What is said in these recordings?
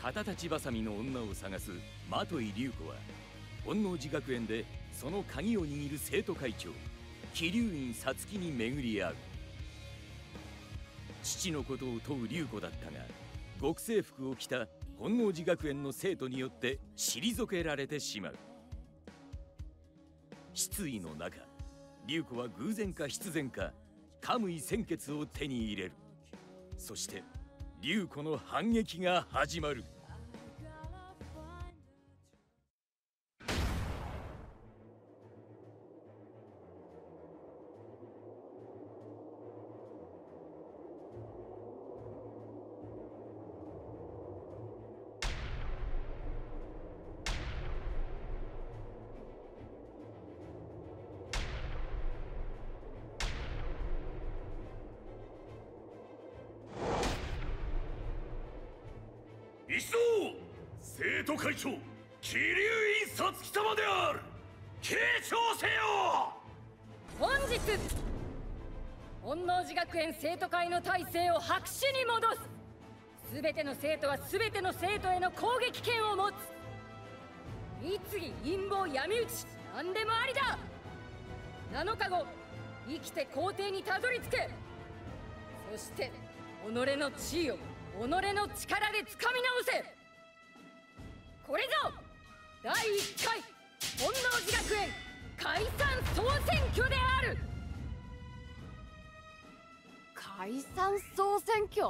肩立ちばさみの女を探す的井龍子は本能寺学園でその鍵を握る生徒会長桐生院皐月に巡り合う。父のことを問う龍子だったが、極制服を着た本能寺学園の生徒によって退けられてしまう。失意の中、龍子は偶然か必然かカムイ鮮血を手に入れる。そして龍子の反撃が始まる。 一同、生徒会長桐生院皐月様である。継承せよ。 本日本能寺学園生徒会の体制を白紙に戻す。全ての生徒は全ての生徒への攻撃権を持つ。律儀、陰謀、闇討ち、何でもありだ。7日後、生きて校庭にたどり着け。そして己の地位を己の力で掴み直せ。これぞ第1回本能寺学園解散総選挙である。 解散総選挙？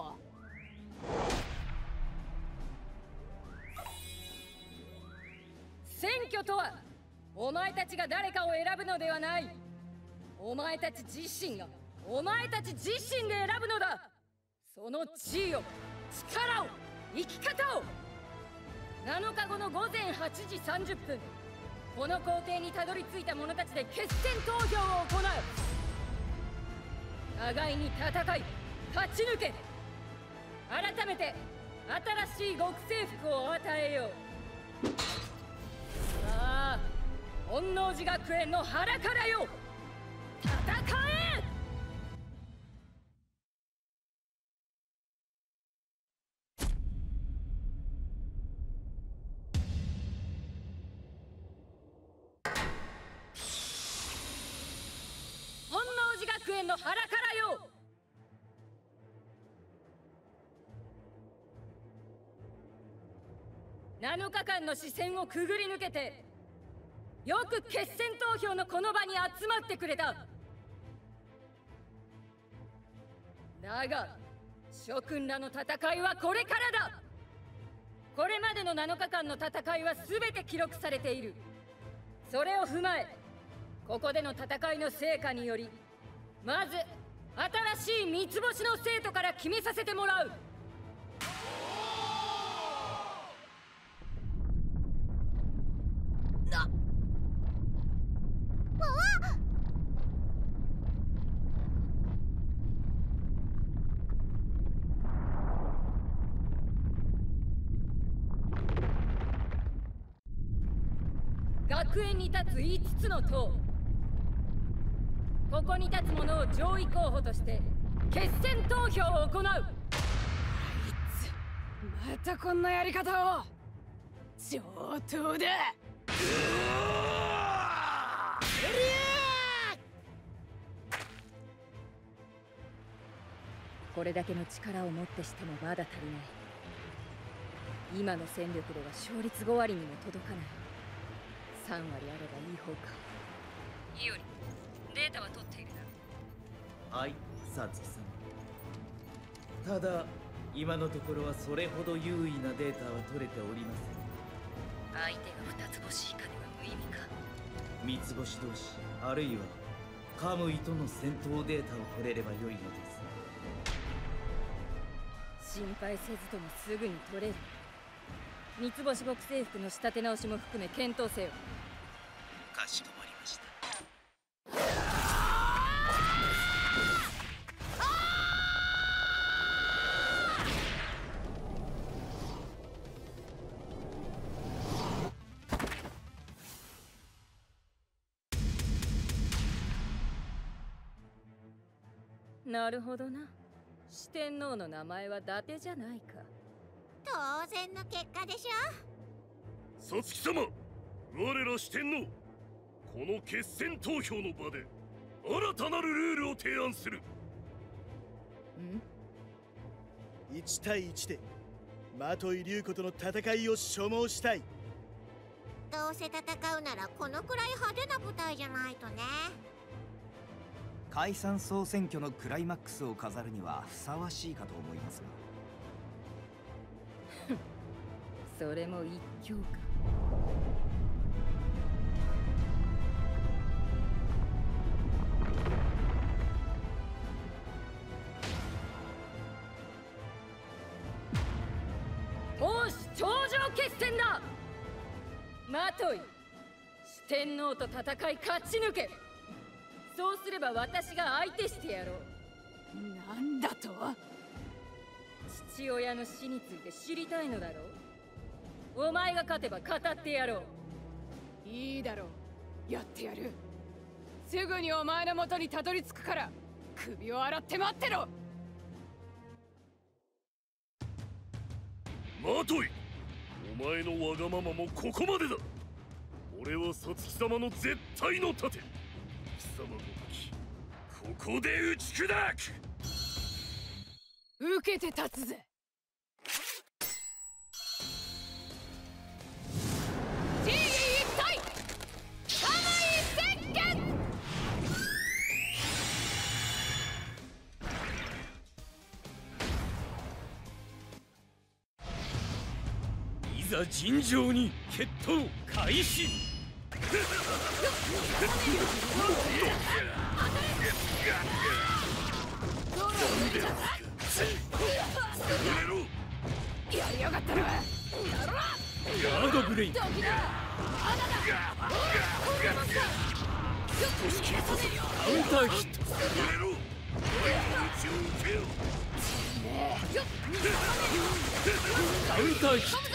選挙とはお前たちが誰かを選ぶのではない。お前たち自身がお前たち自身で選ぶのだ。その地位を、力を、生き方を。7日後の午前8時30分、この校庭にたどり着いた者たちで決選投票を行う。互いに戦い勝ち抜け。改めて新しい極征服を与えよう。さあ、本能寺学園の腹からよ、戦え。本能寺学園の腹からよ。7日間の視線をくぐり抜けてよく決選投票のこの場に集まってくれた。だが諸君らの戦いはこれからだ。これまでの7日間の戦いは全て記録されている。それを踏まえ、ここでの戦いの成果により、まず新しい三つ星の生徒から決めさせてもらう。学園に立つ5つの塔、ここに立つ者を上位候補として決選投票を行う。 あいつまたこんなやり方を。上等だ。 これだけの力をもってしてもまだ足りない。今の戦力では勝率5割にも届かない。3割あればいい方か。いおり、データは取っているな。 はい、皐月様。ただ今のところはそれほど優位なデータは取れておりません。 相手が2つ星以下では無意味か。 三つ星同士、あるいはカムイとの戦闘データを取れれば良いのです。 心配せずともすぐに取れる。三つ星極征服の仕立て直しも含め検討せよ。 かしこまりました。 なるほどな。四天王の名前は伊達じゃないか。 当然の結果でしょ。 皐月様、我ら四天王、この決戦投票の場で新たなるルールを提案する。 1対1で的井龍子との戦いを所望したい。 どうせ戦うならこのくらい派手な舞台じゃないとね。 解散総選挙のクライマックスを飾るにはふさわしいかと思いますが。 それも一興か。闘志頂上決戦だ。マトイ、四天王と戦い勝ち抜け。そうすれば私が相手してやろう。 なんだと？ 父親の死について知りたいのだろう。お前が勝てば語ってやろう。 いいだろう、やってやる。すぐにお前の元にたどり着くから首を洗って待ってろ。 マトイ、お前のわがままもここまでだ。俺は皐月様の絶対の盾、貴様の武器、ここで打ち砕く。 受けて立つぜ。地位一体玉井宣言。 いざ尋常に決闘開始。 やりやがったな。 ガードブレイン。 少し切りさせカウンターヒット。カウンターヒット。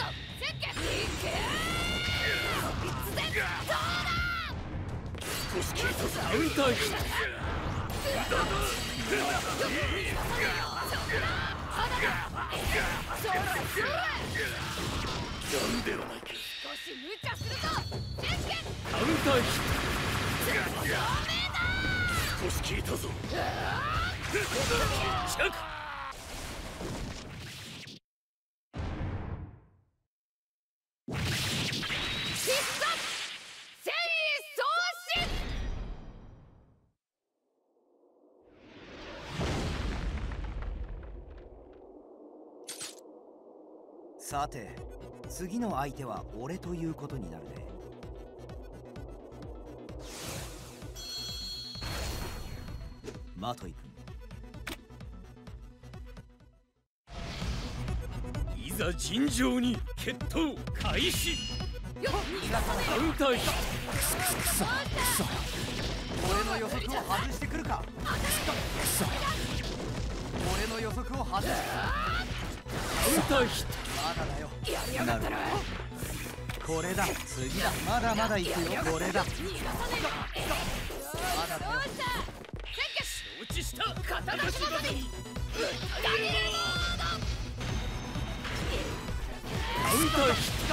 少し切りさせカウンターヒット。 なんではないか。 少し無茶するぞ。 カウンターヒッ少し聞いたぞ。 ト。着。 さて、次の相手は俺ということになるね。マトイ君、いざ尋常に決闘開始。カウンターヒット。 くそ俺の予測を外してくるか。くそ俺の予測を外してカウンターヒット。 まだだよ。なるほど。これだ、次だ。まだまだ行くよ。これだ。まだだよ。 承知した。 刀出しまでにカウンターヒット。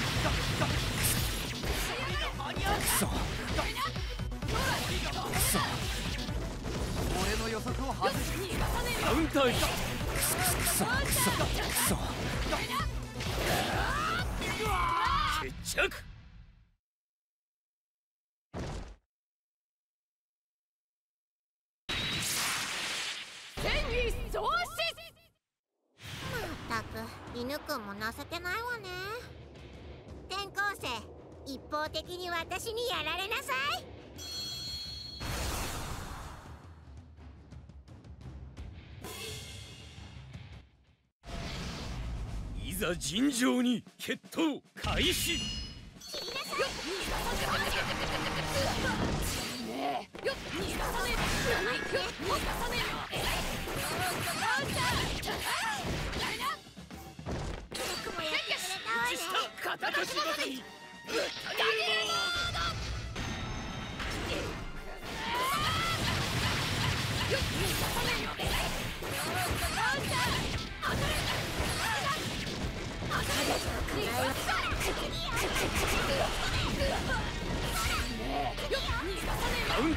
くそ俺の予測を外してカウンターヒット。 くそ決着。 戦意喪失。 まったく犬くんも情けないわね。転校生、一方的に私にやられなさい。 いざ尋常に決闘開始。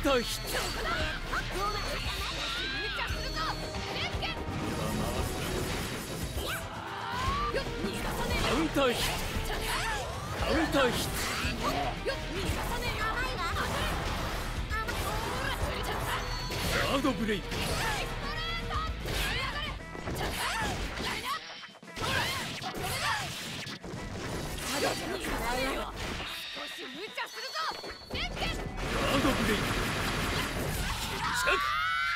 ターヒット。カウンターヒット。カウンターヒット。ガードブレイク。ガードブレイク。決着。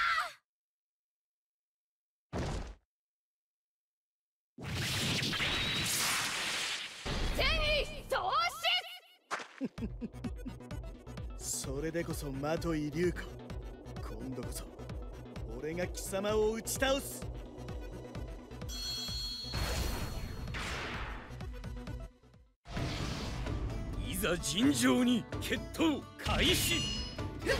それでこそマトイリュウコ。今度こそ俺が貴様を打ち倒す。 いざ尋常に決闘開始。カウ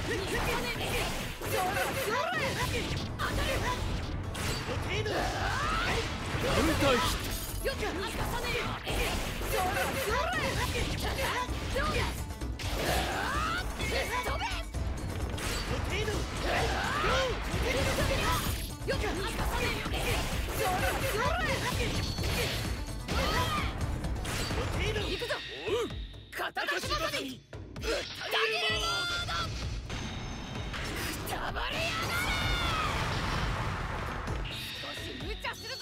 ンターヒット。 肩出し技にぶった切るモード。くたばれやがれ。少し無茶するぞ。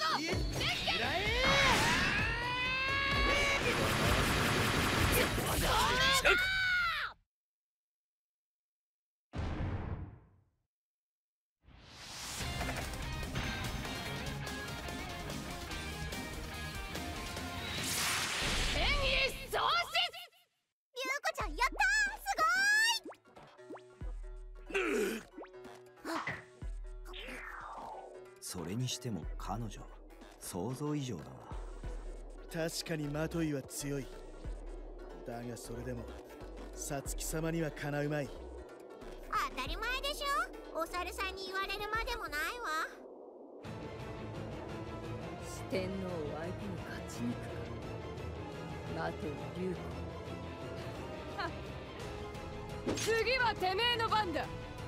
それにしても彼女想像以上だな。確かにマトイは強い。だがそれでもサツキ様にはかなうまい。 当たり前でしょ。お猿さんに言われるまでもないわ。 四天王を相手に勝ちに行くか。待てよ竜子。 次はてめえの番だ。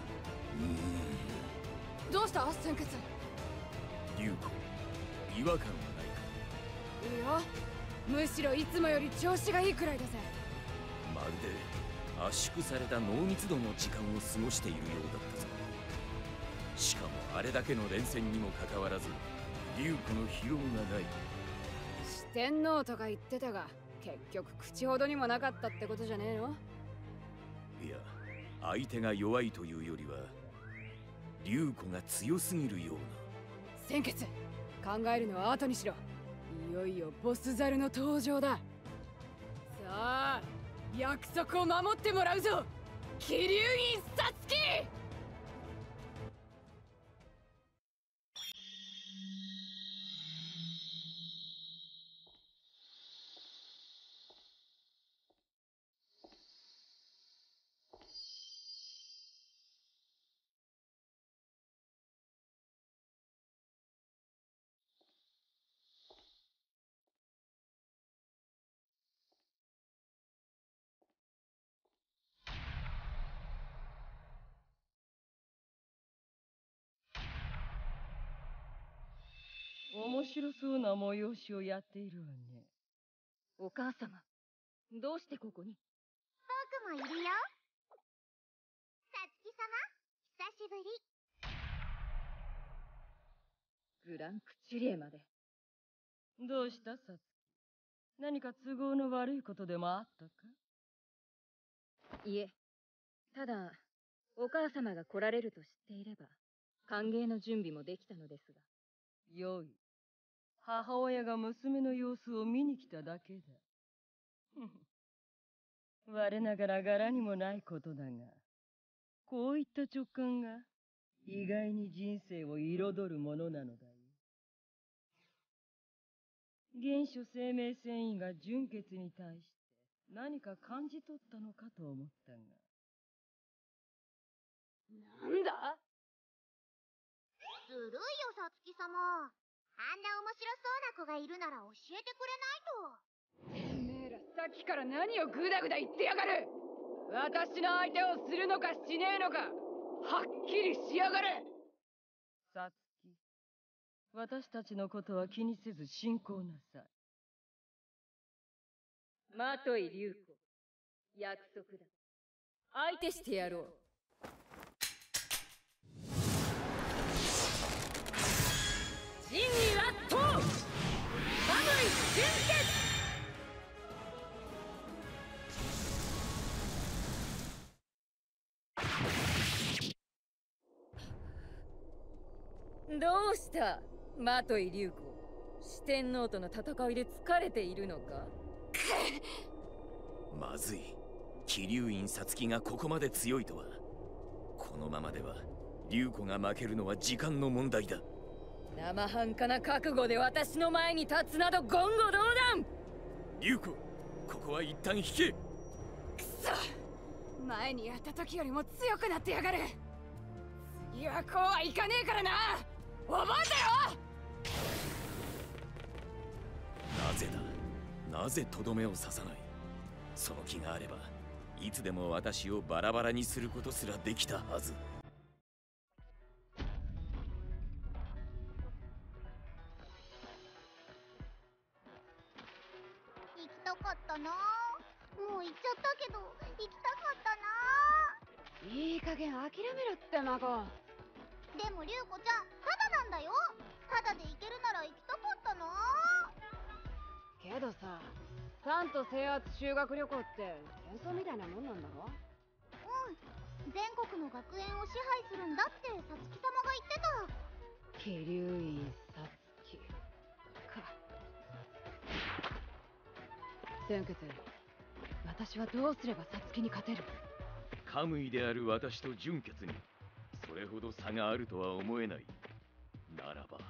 どうした先決。 竜子、違和感はないか。 いや、むしろいつもより調子がいいくらいだぜ。 まるで圧縮された濃密度の時間を過ごしているようだったぞ。しかもあれだけの連戦にもかかわらず竜子の疲労がない。 四天王とか言ってたが結局口ほどにもなかったってことじゃねえの。 いや、相手が弱いというよりは竜子が強すぎるような。 先決、考えるのは後にしろ。いよいよボスザルの登場だ。さあ、約束を守ってもらうぞ、桐生院サツキ。 面白そうな催しをやっているわね。お母様、どうしてここに？ 僕もいるよ。さつき様、久しぶり。 グランクチュリエまで。どうしたさつき？何か都合の悪いことでもあったか？いえ、ただお母様が来られると知っていれば歓迎の準備もできたのですが。よい。母親が娘の様子を見に来ただけだ。我ながら柄にもないことだが、こういった直感が意外に人生を彩るものなのだよ。原初生命繊維が純血に対して何か感じ取ったのかと思ったが。 なんだ？ ずるいよ、さつき様。あんな面白そうな子がいるなら教えてくれないと。 てめえらさっきから何をグダグダ言ってやがる。 私の相手をするのかしねえのか、はっきりしやがれ。 さつき、私たちのことは気にせず進行なさい。 マトイリュウコ、約束だ。相手してやろう。真に圧倒、バブリ純潔。どうしたマトイリュウコ、四天王との戦いで疲れているのか。 まずい。騎竜院皐月がここまで強いとは。このままでは竜子が負けるのは時間の問題だ。 生半可な覚悟で私の前に立つなど言語道断。 竜子、ここは一旦引け。 くそ、前にやった時よりも強くなってやがる。次はこうはいかねえからな、覚えてろ。 なぜだ、なぜとどめを刺さない。その気があればいつでも私をバラバラにすることすらできたはず。 行きたかったな。もう行っちゃったけど行きたかったな。 いい加減諦めろってマコ。 でもリュウコちゃん、タダなんだよ。タダで行けるなら行きたかったな。 けどさ、ファンと制圧修学旅行って戦争みたいなもんなんだろ。 全国の学園を支配するんだって皐月様が言ってた。 騎竜院皐月か。先決、私はどうすれば皐月に勝てる。 カムイである私と純潔にそれほど差があるとは思えない。ならば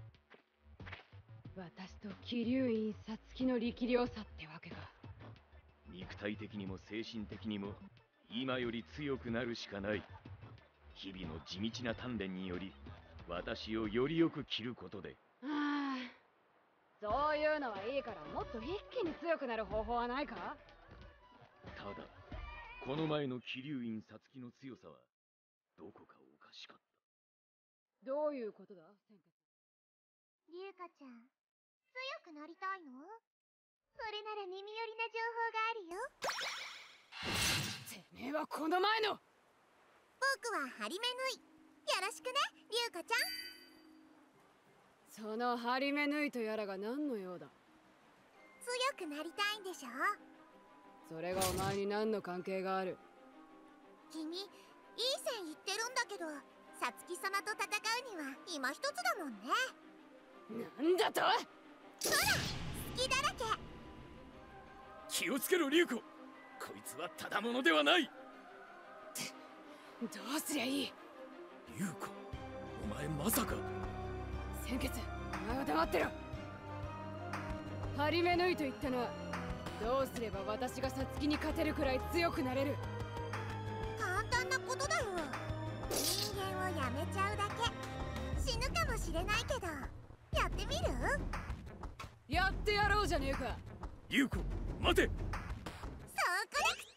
私と騎竜院皐月の力量差ってわけか。 肉体的にも精神的にも今より強くなるしかない。日々の地道な鍛錬により私をよりよく着ることで。 ああ、そういうのはいいから、もっと一気に強くなる方法はないか。 ただこの前の騎竜院皐月の強さはどこかおかしかった。 どういうことだ先決。 リュウカちゃん、強くなりたいの？それなら耳寄りな情報があるよ。 てめえはこの前の。 僕はハリメヌイ。よろしくね、リュウカちゃん。そのハリメヌイとやらが何の用だ。 強くなりたいんでしょ。 それがお前に何の関係がある。 君、いい線いってるんだけど、皐月様と戦うには今一つだもんね。 なんだと。 ほら、好きだらけ。 気をつけろリュウコ、こいつはただものではない。 どうすりゃいい。 リュウコ、お前まさか。 先決、お前は黙ってろ。ハリメヌイと言ったな。どうすれば私が皐月に勝てるくらい強くなれる。 簡単なことだよ。人間をやめちゃうだけ。死ぬかもしれないけど、やってみる？ やってやろうじゃねえか。 リュウコ、待て。 そうこなく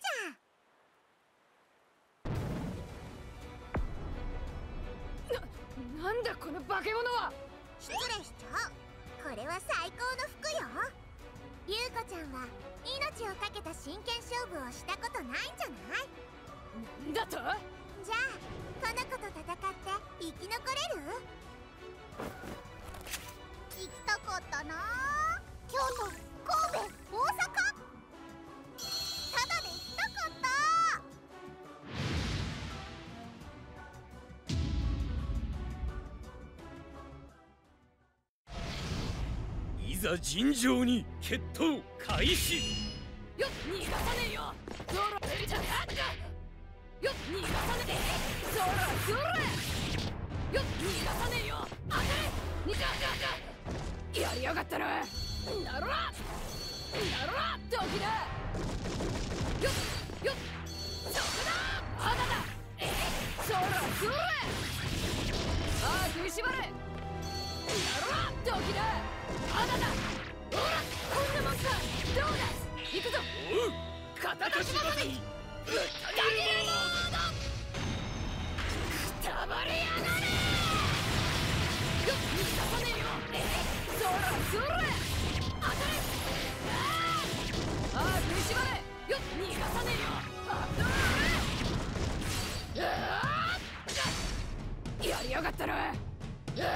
ちゃ。なんだこの化け物は。 失礼しちゃう。これは最高の服よ。リュウコちゃんは命をかけた真剣勝負をしたことないんじゃない？ なんだと？ じゃあこの子と戦って生き残れる？行きたかったな。京都、神戸、大阪、ただで行きたかった。 いざ尋常に決闘開始。 よっ、逃がさねえよ。ゾロ出ちゃった。よっ、逃がさねえ。ゾロゾロ。よっ、逃がさねえよ。当たれ。やりやがったな。なろらなろらドキだ。よっよっ、そこだ。まだだ。ゾロゾロ。ああ、食いしばれ。なろらドキだ。まだだ。ほら、こんなもんか。どうだ、行くぞ。 おう、 刀しばぜ。 ぶった切るモードくたばれやがれよっ逃がさねえよそらそら当たれああ食いしばれよっ逃がさねえよやりやがったなぶっ飛びだ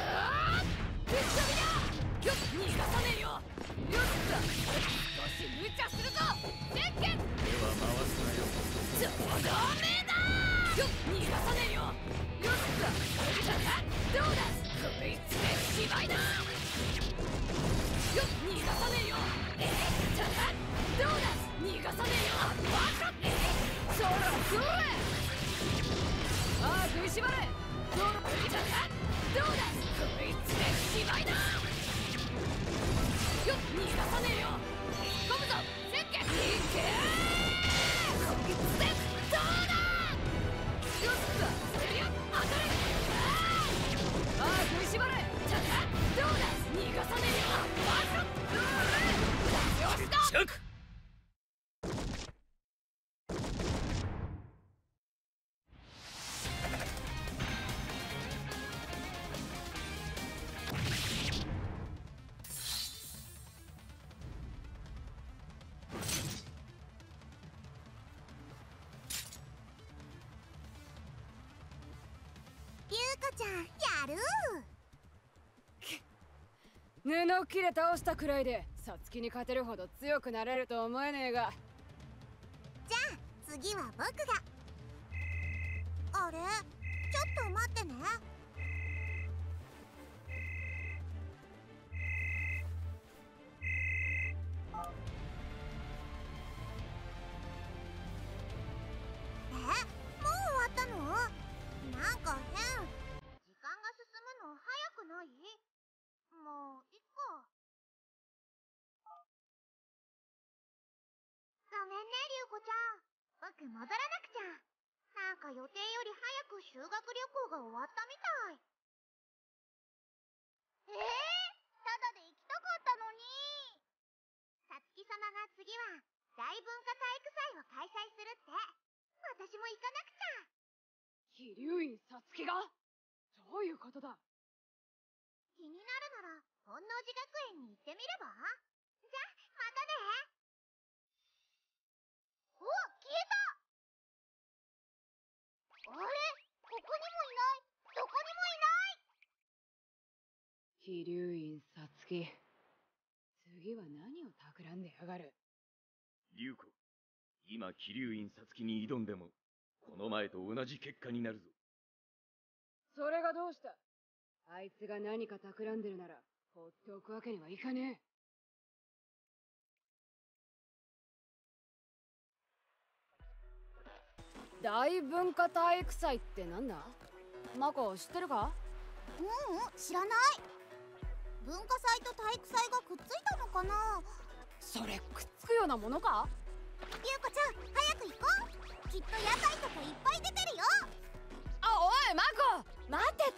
よっ逃がさねえよよっ少し無茶するぞゼッケン手は回すなよ。 ちょうどめだよっ逃がさねえよよっどうだこいつで芝居だよっ逃がさねえよどうだ逃がさねえよバカそらそらああ食いしばれどうだこいつで芝居だよっ逃がさねえよゴムぞゼッケンいけこいつでどうだよっ当たれああ食いしばれどうだ逃がさねえよバカよしだ着ちゃんやる布切れ倒したくらいでサツキに勝てるほど強くなれると思えねえがじゃあ次は僕があれちょっと待ってねもう終わったの？なんか変。時間が進むの早くない？もういっか。ごめんね、リュウコちゃん。僕戻らなくちゃ。なんか予定より早く修学旅行が終わったみたい。ただで行きたかったのに。さつき様が次は大文化体育祭を開催するって。私も行かなくちゃ。 飛龍院さつきがどういうことだ？ 気になるなら本能寺学園に行ってみれば？じゃ、またね。お、消えた。あれ、ここにもいない。どこにもいない。 飛龍院さつき、次は何を企んでやがる？ 龍子、今桐生院さつきに挑んでもこの前と同じ結果になるぞ。 それがどうした？あいつが何か企んでるなら放っておくわけにはいかねえ。大文化体育祭ってなんだ？マコ知ってるか？ 知らない。文化祭と体育祭がくっついたのかな？ それくっつくようなものか？ リュウコちゃん、早く行こう。きっと屋台とかいっぱい出てるよ。 あ、おいマコ、待ってって。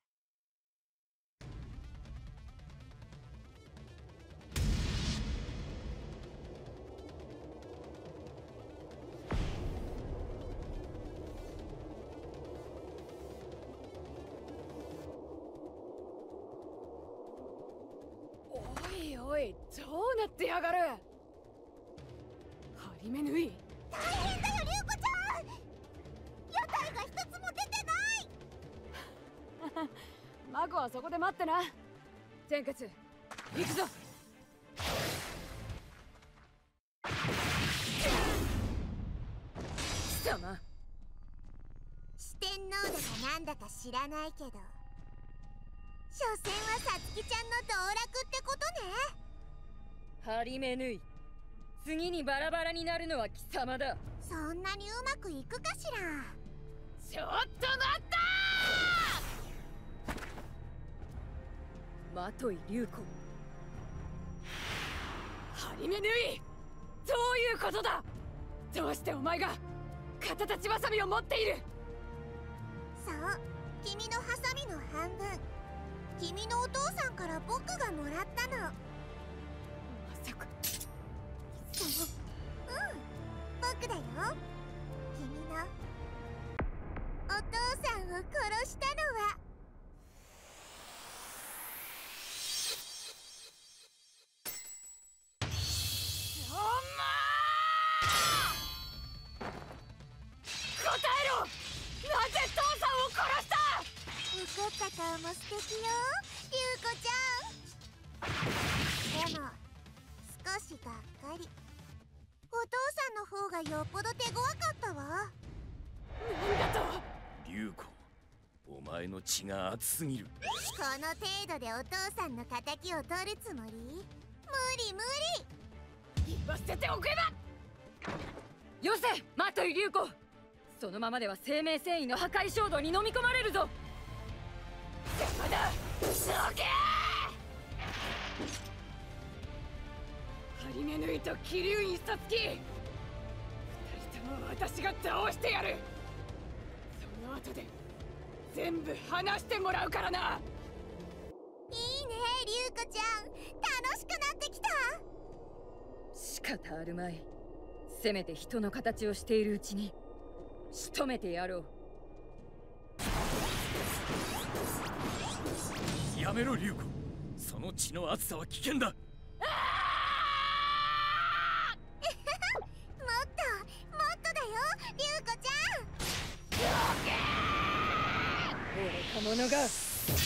おいおい、どうなってやがる？ハリメヌイ、 大変だよ、リュウコちゃん。屋台が一つも出てない。 マコはそこで待ってな。天カツ、行くぞ。貴様、 四天王だかなんだか知らないけど、所詮はさつきちゃんの道楽ってことね。 ハリメヌイ、次にバラバラになるのは貴様だ。 そんなにうまくいくかしら。 ちょっと待ったー！マトイ龍子、 ハリメヌイ、どういうことだ？どうしてお前が片立ちバサミを持っている？ そう、君のハサミの半分、君のお父さんから僕がもらったの。まさか。 僕だよ。 殺した。 怒った顔も素敵よ、リュウコちゃん。でも少しがっかり。お父さんの方がよっぽど手強かったわ。 なんだと。 龍子、お前の血が熱すぎる。 この程度でお父さんの敵を取るつもり？無理無理。言わせておけば。よせ、マトイリュウコ。そのままでは生命繊維の破壊衝動に飲み込まれるぞ。邪魔だ、どけー。ハリメヌイとキリュウインサツキ、二人とも私が倒してやる。その後で全部話してもらうからな。 いいね、リュウコちゃん、楽しくなってきた。 仕方あるまい。せめて人の形をしているうちに仕留めてやろう。 やめろ龍子、その血の熱さは危険だ。 もっとだよ、リュウコちゃん。愚か者が。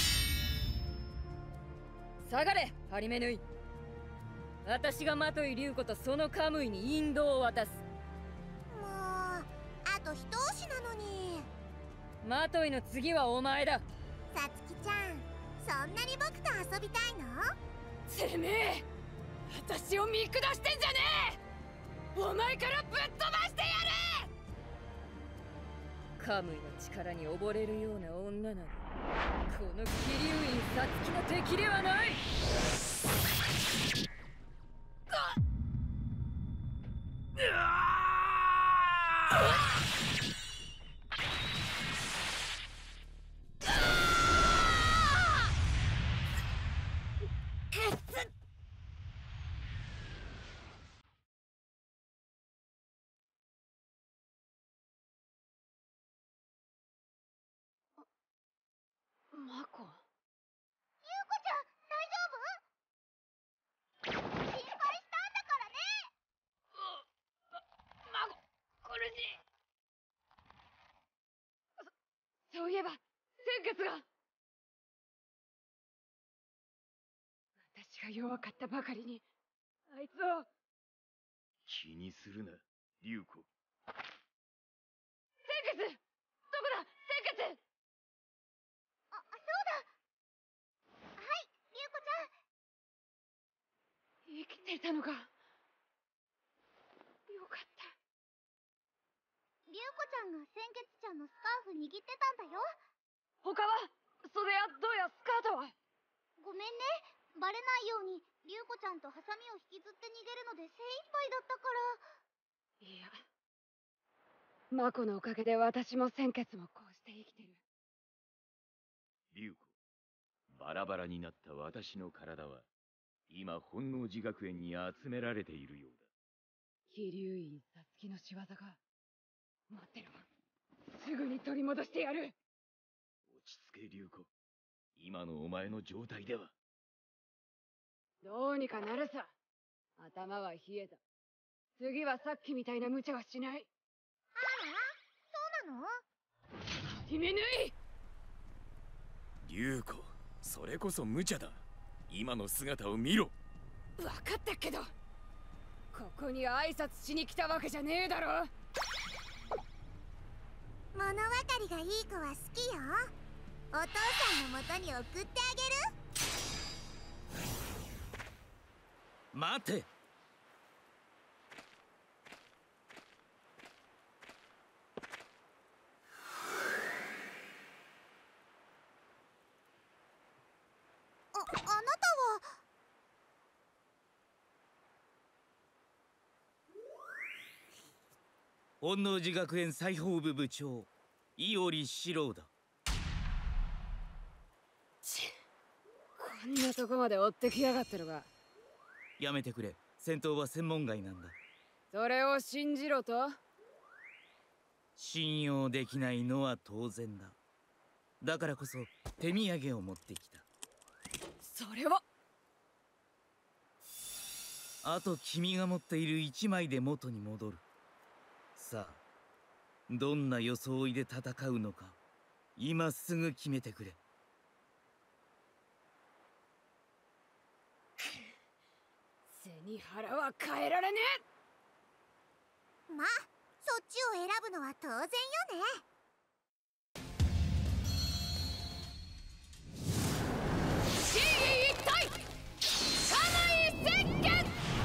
下がれ、ハリメヌイ。私がマトイリュウコとそのカムイに引導を渡す。 もうあと一押しなのに。 マトイの次はお前だ。 さつきちゃん、そんなに僕と遊びたいの？ てめえ、私を見下してんじゃねえ。お前からぶっ飛ばしてやる。 カムイの力に溺れるような女などこのキリュウインサツキの敵ではない。 マコ。 リュウコちゃん、大丈夫？心配したんだからね。 マコ、苦しい。そういえば先月が。私が弱かったばかりにあいつを。 気にするな、龍子。 先月、どこだ、先月。 そうだ。はい、リュウコちゃん。 生きていたのか。よかった。 リュウコちゃんが先月ちゃんのスカーフ握ってたんだよ。 他は袖や胴やスカートは。 ごめんね、バレないようにリュウコちゃんとハサミを引きずって逃げるので精一杯だったから。 いや、マコのおかげで私も先月もこうして生きてる。 龍子、バラバラになった私の体は今本能寺学園に集められているようだ。 飛龍院サツキの仕業か。待ってろ、すぐに取り戻してやる。 落ち着け龍子、今のお前の状態では。 どうにかなるさ。頭は冷えた。次はさっきみたいな無茶はしない。 あら、そうなの？ 始めぬい。 龍子、それこそ無茶だ。今の姿を見ろ。 分かったけど、ここに挨拶しに来たわけじゃねえだろ。 物分かりがいい子は好きよ。お父さんの元に送ってあげる。 待て。 あなたは。 本能寺学園裁縫部部長伊織四郎だ。 こんなとこまで追ってきやがってるが。 やめてくれ、戦闘は専門外なんだ。 それを信じろと？ 信用できないのは当然だ。だからこそ手土産を持ってきた。 それは。 あと君が持っている1枚で元に戻る。さあ、どんな装いで戦うのか今すぐ決めてくれ。 背に腹は変えられねまあそっちを選ぶのは当然よね。 真意一体家内宣言。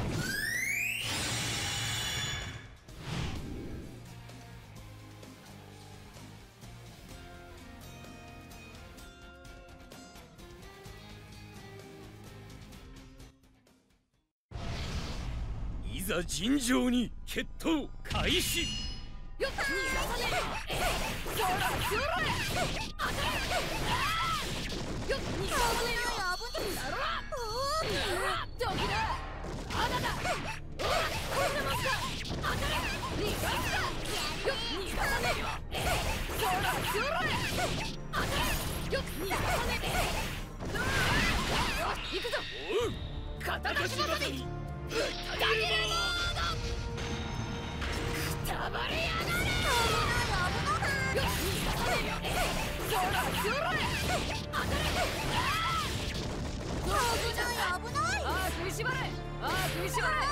いざ尋常に決闘開始。 よっ逃がさねえ。そらそら当たれ。よっ逃がさねえよ。危ないだろ。ドキだ。あだだ。こんなもんか。当たれ。逃がすな。よっ逃がさねえよ。そらそら当たれ。よっ逃がさねえ。よし行くぞ。肩出しまでにぶった切るモード。くたばれやがれ。よし逃がさねえよ。そらそら当たれ。危ない。ああ食いしばれ。ああ食いしばれ。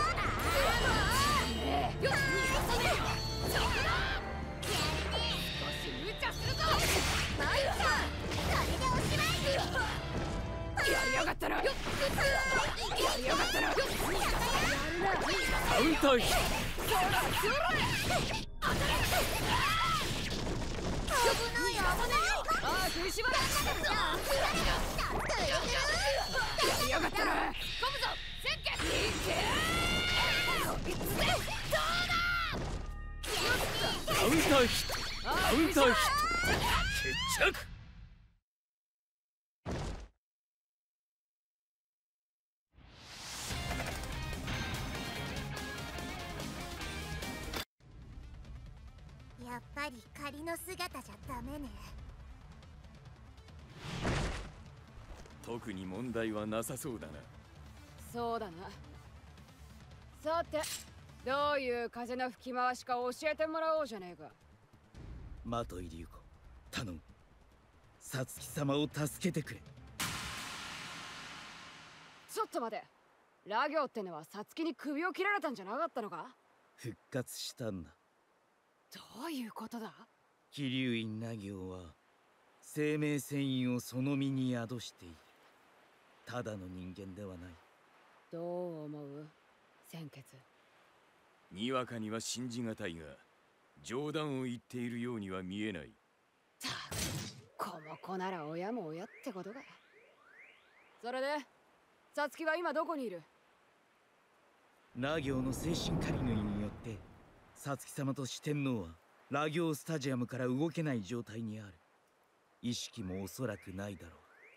よし逃がさねえよ。そこだ。少し無茶するぞ。マイちゃんそれでおしまい。やりやがったな。やりやがったな。やるな。 カウンターヒッそらそら当たれ。危ない。ああ食いしばれ。やりやがったな。込むぞ宣言。いけこいつでどうだ。 カウンターヒットカウンターヒット決着。 やっぱり仮の姿じゃダメね。 特に問題はなさそうだな。 そうだな。さてどういう風の吹き回しか教えてもらおうじゃねえか。 マトイリュウコ、頼む。サツキ様を助けてくれ。 ちょっと待て。ラ行ってのはサツキに首を切られたんじゃなかったのか。 復活したんだ。 どういうことだ。 気流院ラ行は生命繊維をその身に宿している。ただの人間ではない。 どう思う鮮血。 にわかには信じがたいが冗談を言っているようには見えない。 たくこの子なら親も親ってことか。それでサツキは今どこにいる。 ラ行の精神狩りの意によってサツキ様と四天王はラ行スタジアムから動けない状態にある。意識もおそらくないだろ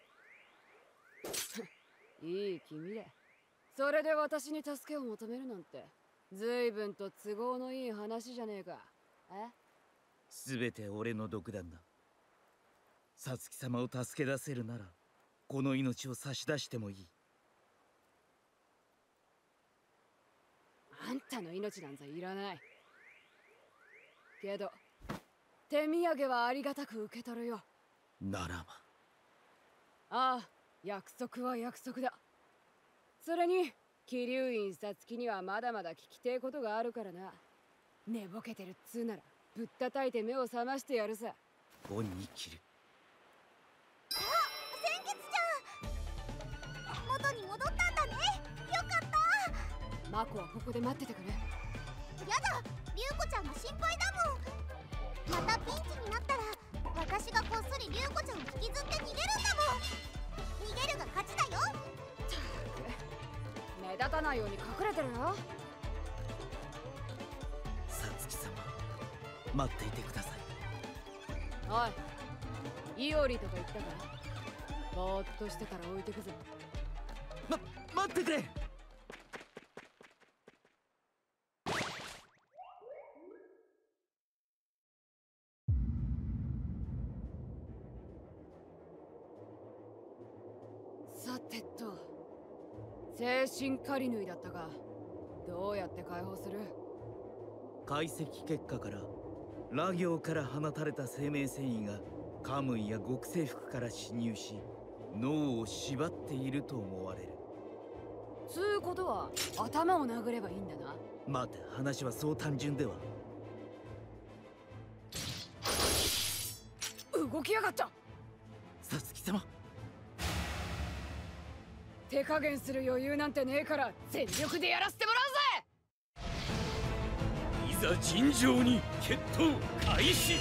う。いい君でそれで私に助けを求めるなんて随分と都合のいい話じゃねえか。 すべて俺の独断だ。サツキ様を助け出せるならこの命を差し出してもいい。 あんたの命なんざいらないけど手土産はありがたく受け取るよ。 ならば。 ああ約束は約束だ。それに気流院サツキにはまだまだ聞きてえことがあるからな。寝ぼけてるっつうならぶったたいて目を覚ましてやるさ。 恩に切る。 あ、鮮血じゃん。元に戻ったんだね。よかった。 マコはここで待っててくれ。 やだ、リュウコちゃんが心配だもん。またピンチになったら私がこっそりリュウコちゃんを引きずって逃げるんだもん。逃げるが勝ちだよ。 目立たないように隠れてるよ。 サツキ様、待っていてください。 おい、イオリとか言ったか。ぼーっとしてたら置いてくぞ。 待ってて。 さてと、精神狩り縫いだったが、どうやって解放する？ 解析結果からラ行から放たれた生命繊維がカムイや極征服から侵入し脳を縛っていると思われる。 つうことは頭を殴ればいいんだな。 待て、話はそう単純では。 動きやがった。 さつき様、 手加減する余裕なんてねえから全力でやらせてもらうぜ。 いざ尋常に決闘開始。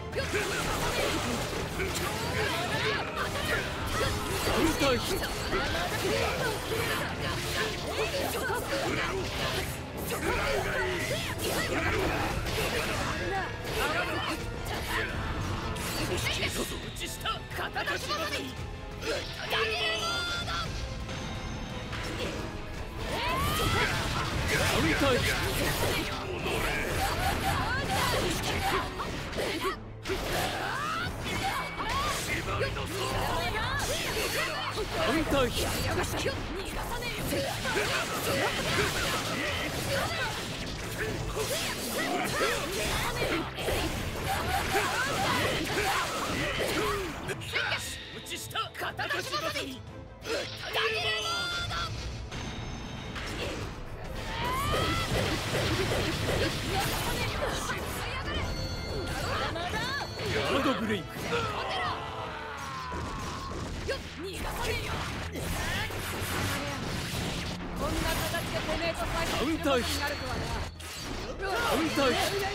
カウンターヒット。打ちした肩出し技にカウンターヒット。カウンターヒット。打ちした肩出し技にガードブレイク。 こんな形でてめえと最初になるとはな。 カウンターヒット。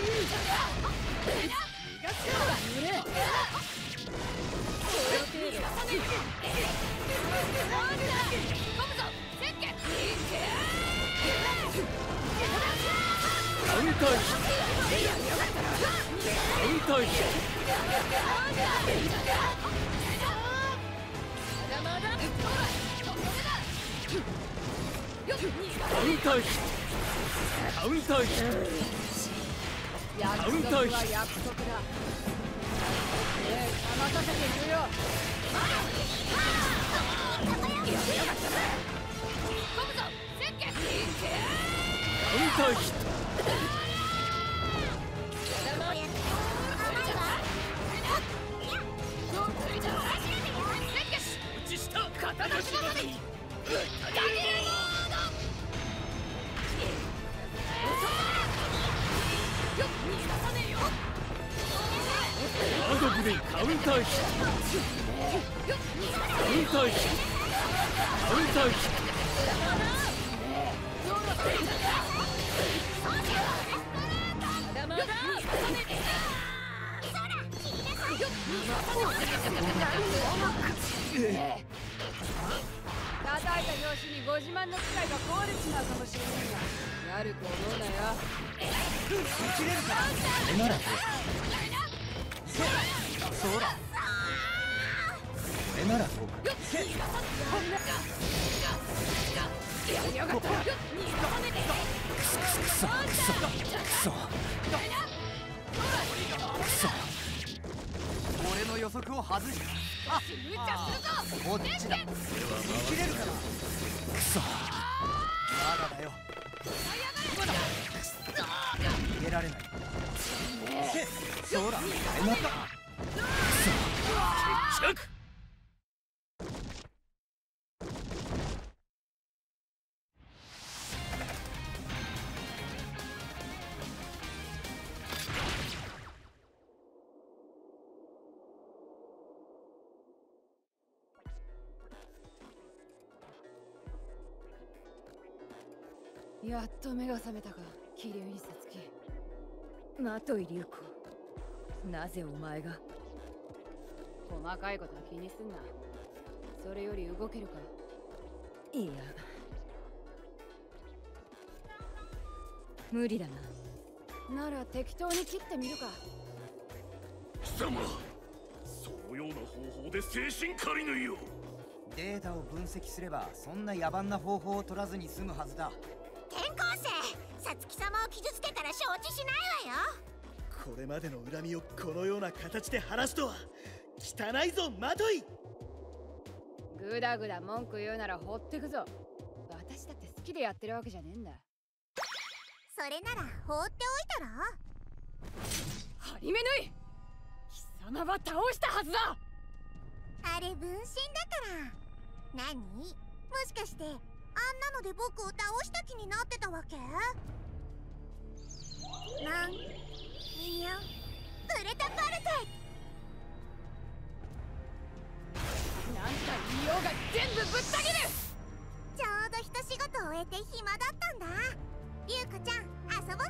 カウンターヒット。カウンターヒット。カウンターヒット。カウンターヒット。 約束は約束だ。騙させているよ。 カウンターヒット。打ちした肩出し技にガードブレイク。カウンターヒット。カウンターヒット。カウンターヒット。 叩いた拍子にご自慢の機械が壊れちまうかもしれないが、やると思うなよ。 切れるか。それならそうだ。それならそうか。 やがった。 くそ。俺の予測を外し。 無茶するぞ。 こっちだ。切れるかな。くそ。まだだよ。逃げられない。そうだ。えなか。くそ。 決着。 やっと目が覚めたか、桐生さつき。 マトイリュウコ、なぜお前が。 細かいことは気にすんな。それより動けるか。 いや、無理だな。 なら適当に切ってみるか。 貴様、そのような方法で精神狩りのよ。 データを分析すればそんな野蛮な方法を取らずに済むはずだ。 転校生、さつき様を傷つけたら承知しないわよ。 これまでの恨みをこのような形で晴らすとは汚いぞマトイ。 ぐだぐだ文句言うなら放ってくぞ。私だって好きでやってるわけじゃねえんだ。 それなら放っておいたら。 張り目縫い。貴貴様は倒したはずだ。 あれ分身だから。何？もしかしてあんなので僕を倒した気になってたわけ？なんにゃプレタパルテ。 なんか言いようが全部ぶった切る。 ちょうど一仕事終えて暇だったんだ。リュウコちゃん遊ぼっか。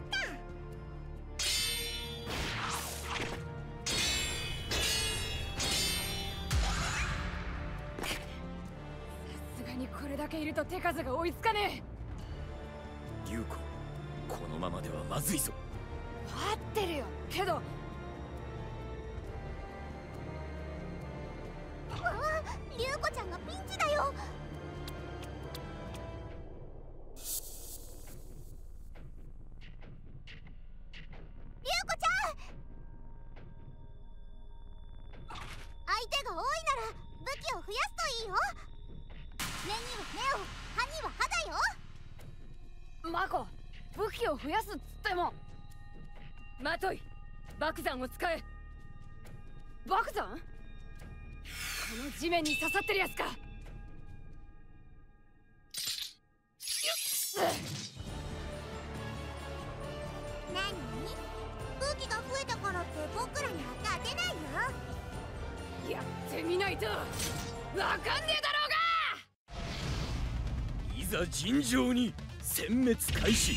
さすがにこれだけいると手数が追いつかねえ。リュウコ、このままではまずいぞ。 待ってるよ。けどリュウコちゃんがピンチだよ。リュウコちゃん、相手が多いなら武器を増やすといいよ。目には目を、歯には歯だよ。 マコ、武器を増やすっつっても。 マトイ、爆弾を使え。 爆弾？この地面に刺さってるやつか。 何？武器が増えたからって僕らには勝てないよ。 やってみないとわかんねえだろうが。 いざ尋常に殲滅開始。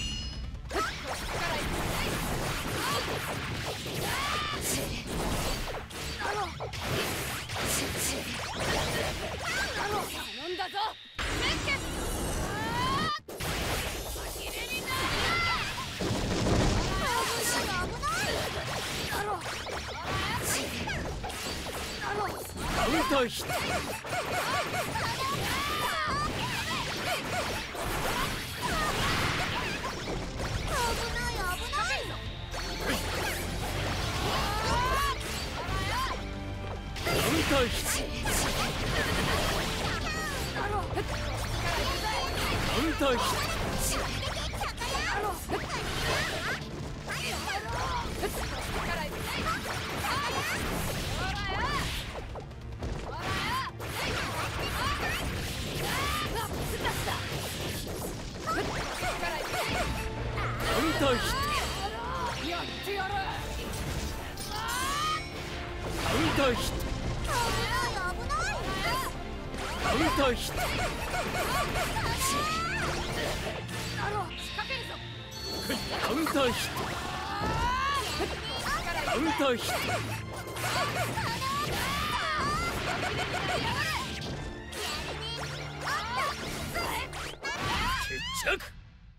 頼んだぞ。 カウンターヒット。カウンターヒット。カウンターヒット。 やってやる。 カウンターヒット。カウンターヒット。カウンターヒット。カウンターヒット。決着。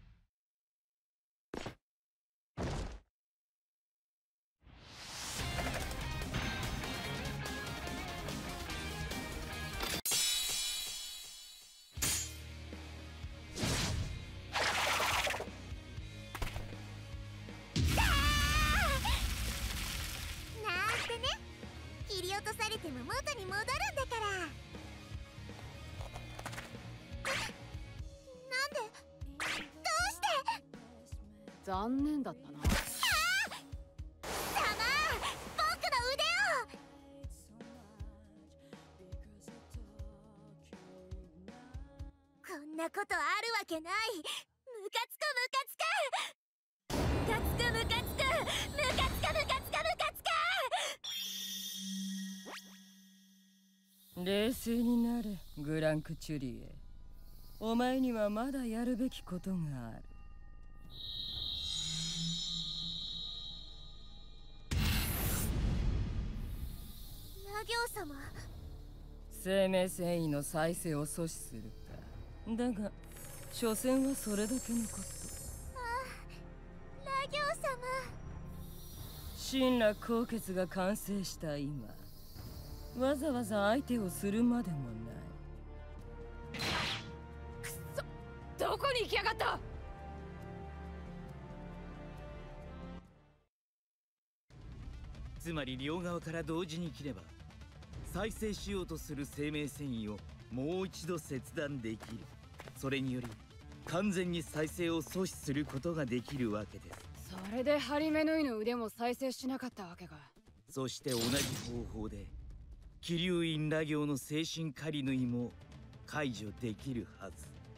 切り落とされても元に戻るんだから。なんで？どうして？ 残念だったな。 僕の腕を。こんなことあるわけない。ムカつくムカつく。ムカつくムカつくムカつくムカつくムカつく。 冷静になれ、グランクチュリエ。お前にはまだやるべきことがある。 魔行様。 生命繊維の再生を阻止するか。だが所詮はそれだけのこと。 魔行様。 神羅高血が完成した今、わざわざ相手をするまでもない。 くそ、どこに行きやがった。 つまり両側から同時に切れば再生しようとする生命繊維をもう一度切断できる。それにより完全に再生を阻止することができるわけです。 それでハリメヌイの腕も再生しなかったわけか。 そして同じ方法で気流院羅行の精神狩り縫いも解除できるはず。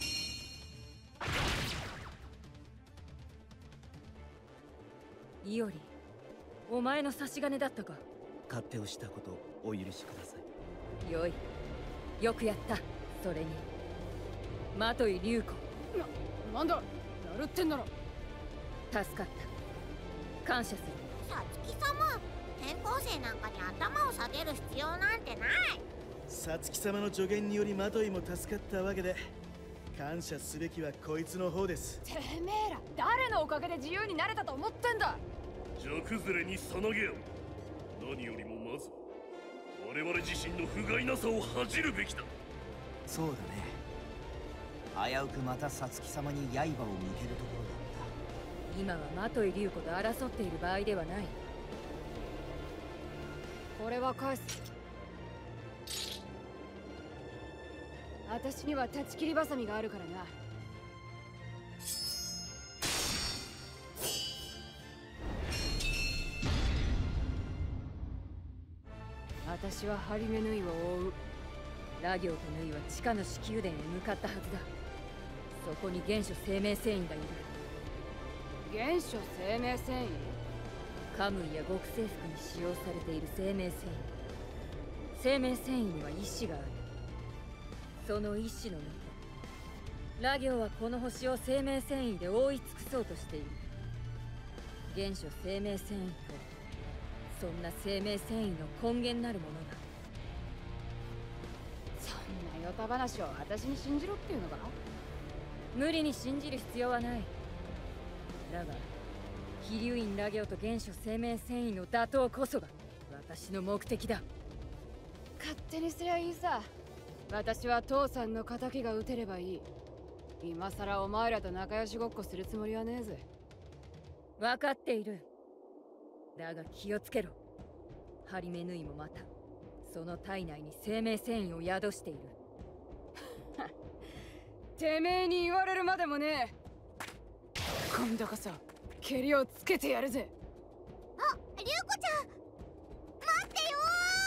イオリ、お前の差し金だったか。 勝手をしたことお許しください。 よい、よくやった。それにマトイリュウコ、 なんだ、やるってんだろ。 助かった。感謝する。 さつき様、転校生なんかに頭を下げる必要なんてない。 さつき様の助言によりマトイも助かったわけで、感謝すべきはこいつの方です。 てめえら誰のおかげで自由になれたと思ってんだ。 弱崩れにさなげよ。何よりもまず我々自身の不甲斐なさを恥じるべきだ。 そうだね。危うくまたさつき様に刃を向けるところだった。 今はマトイリュウコと争っている場合ではない。 これは返す。私には断ち切りバサミがあるからな。私はハリメヌイを追う。 ラ行とヌイは地下の子宮殿へ向かったはずだ。そこに原初生命繊維がいる。 原初生命繊維？ カムイや極征服に使用されている生命繊維。生命繊維には意志がある。その意志のもと、ラ行はこの星を生命繊維で覆い尽くそうとしている。原初生命繊維とそんな生命繊維の根源なるものが。 そんなヨタ話を私に信じろっていうのか？ 無理に信じる必要はない。だが飛龍院ラ行と原初生命繊維の打倒こそが私の目的だ。 勝手にすりゃいいさ。私は父さんの仇が撃てればいい。今さらお前らと仲良しごっこするつもりはねえぜ。 分かっている。だが気をつけろ。ハリメヌイもまたその体内に生命繊維を宿している。 てめえに言われるまでもねえ。今度こそ蹴りをつけてやるぜ。 あ、リュウコちゃん、待ってよ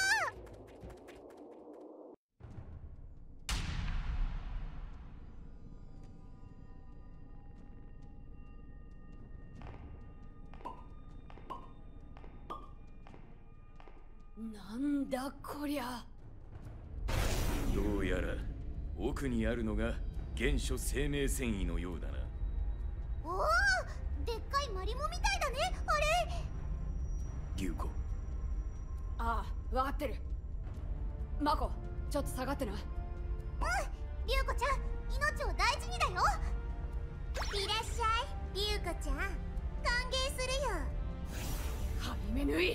ー。なんだこりゃ。 どうやら奥にあるのが原初生命繊維のようだな。 おお、でっかいマリモみたいだね、あれ。 リュウコ。 ああ、わかってる。マコ、ちょっと下がってな。 うん、リュウコちゃん、命を大事にだよ。いらっしゃい、リュウコちゃん。歓迎するよ。 ハリメヌイ。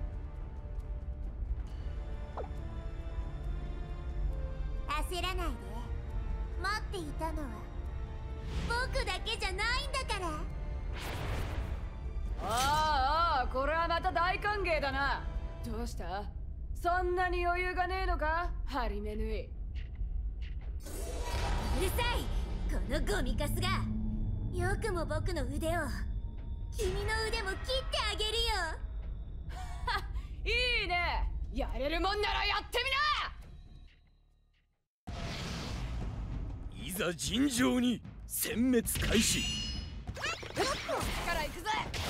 焦らないで。待っていたのは僕だけじゃないんだから。 ああ、これはまた大歓迎だな。どうした？そんなに余裕がねえのか、ハリメヌイ。 うるさい、このゴミカスが。よくも僕の腕を、君の腕も切ってあげるよ。 いいね、やれるもんならやってみな。 いざ尋常に殲滅開始。 から行くぜ。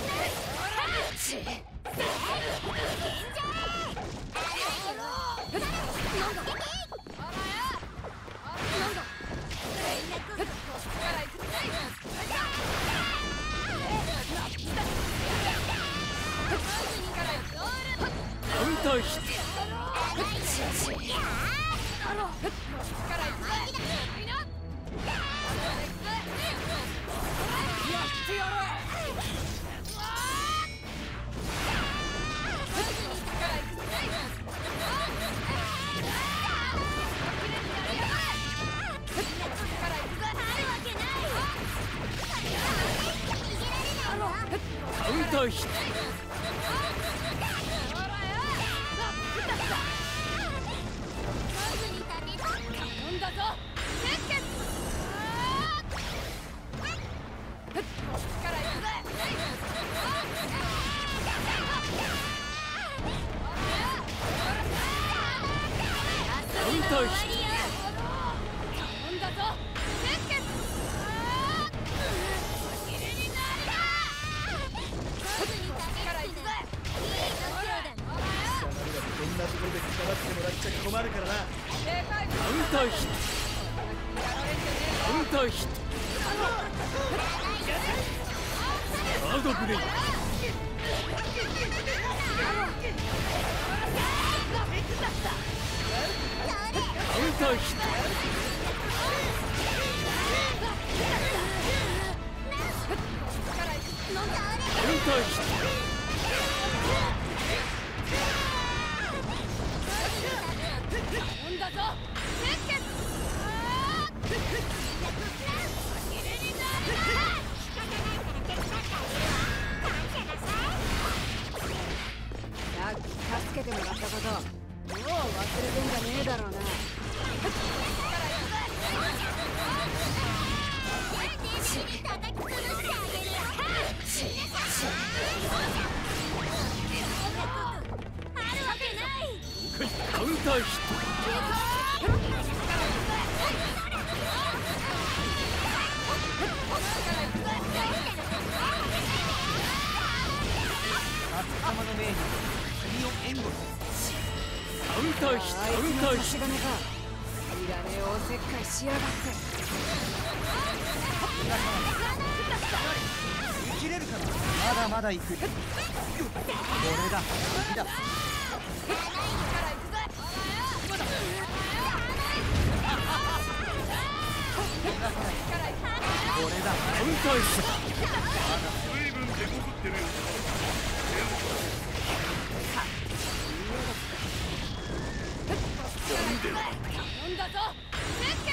カウンターヒット。カウンターヒット。 頼んだぞ。力いくぜ。 ターヒッ頼んだぞ熱血。 こんなところでかばってもらっちゃ困るからな。 カウンターヒットカウンターヒットハードブレイクカウンターヒットカウンターヒット頼んだぞ熱血。ラッキー助けてもらったこともう忘れてんじゃねえだろうな。 カウンターヒット様の命に君を援護する。 カウンターヒットカウンターヒットいらねえおせっかいしやがって。 生きれるかな。まだまだ行く。これだ次だ。これだカウンターヒット随分手こずってるよ頼んだぞ熱血。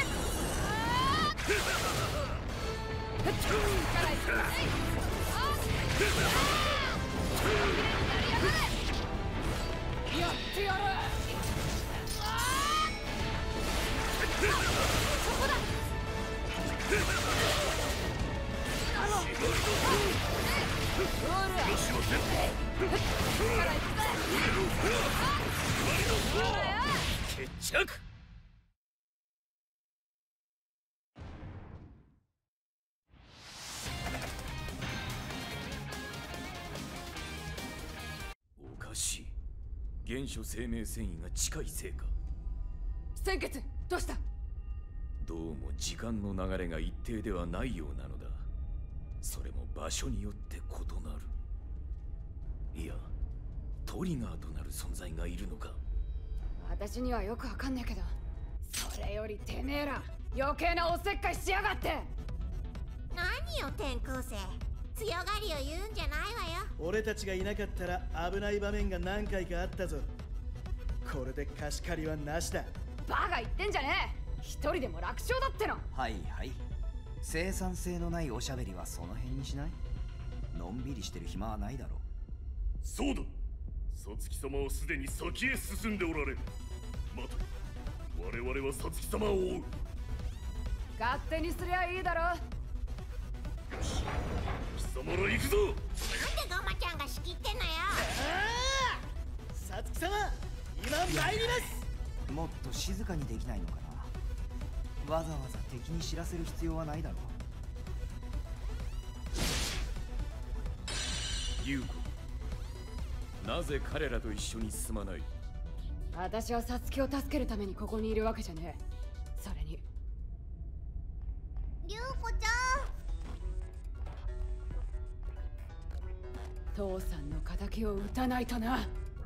やってやる。そこだ。 決着おかしい原初生命繊維が近いせいか。 鮮血どうした。 どうも時間の流れが一定ではないようなのだ。それも場所によって異なる。いやトリガーとなる存在がいるのか。 私にはよくわかんねえけど、それよりてめえら余計なおせっかいしやがって。 何よ転校生、強がりを言うんじゃないわよ。 俺たちがいなかったら危ない場面が何回かあったぞ。これで貸し借りはなしだ。 バカ言ってんじゃねえ。一人でも楽勝だっての。 はいはい。生産性のないおしゃべりはその辺にしない。のんびりしてる暇はないだろう。 そうだ、サツキ様はすでに先へ進んでおられる。また我々はサツキ様を追う。 勝手にすりゃいいだろ。 よし貴様ら行くぞ。 なんでガマちゃんが仕切ってんのよ。 サツキ様今参ります。 もっと静かにできないのかな。わざわざ敵に知らせる必要はないだろう。 優子、なぜ彼らと一緒に進まない。 私はサツキを助けるためにここにいるわけじゃねえ。それにリュウコちゃん、 父さんの敵を撃たないとな。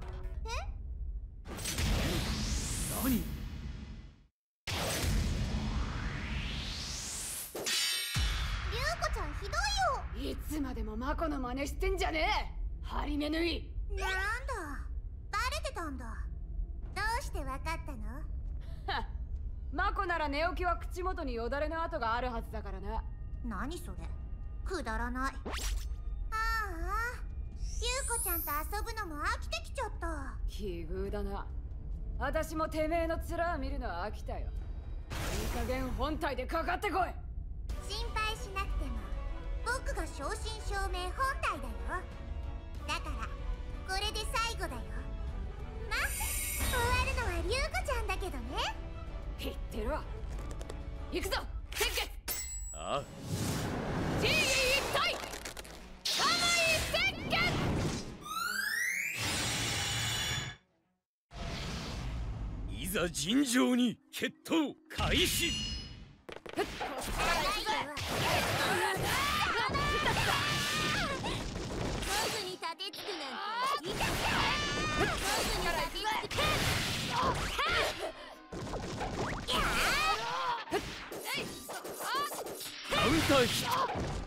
何。 いつまでもマコの真似してんじゃねえ。ハリメヌイ。 なんだバレてたんだ。どうしてわかったの。 はマコなら寝起きは口元によだれの跡があるはずだからな。 何それくだらない。ああリュウコちゃんと遊ぶのも飽きてきちゃった。 奇遇だな。私もてめえの面を見るのは飽きたよ。いい加減本体でかかってこい。 心配しなくても僕が正真正銘本体だよ。だからこれで最後だよ。ま終わるのはリュウコちゃんだけどね。 ざ尋常に決闘開始。カウンターヒット。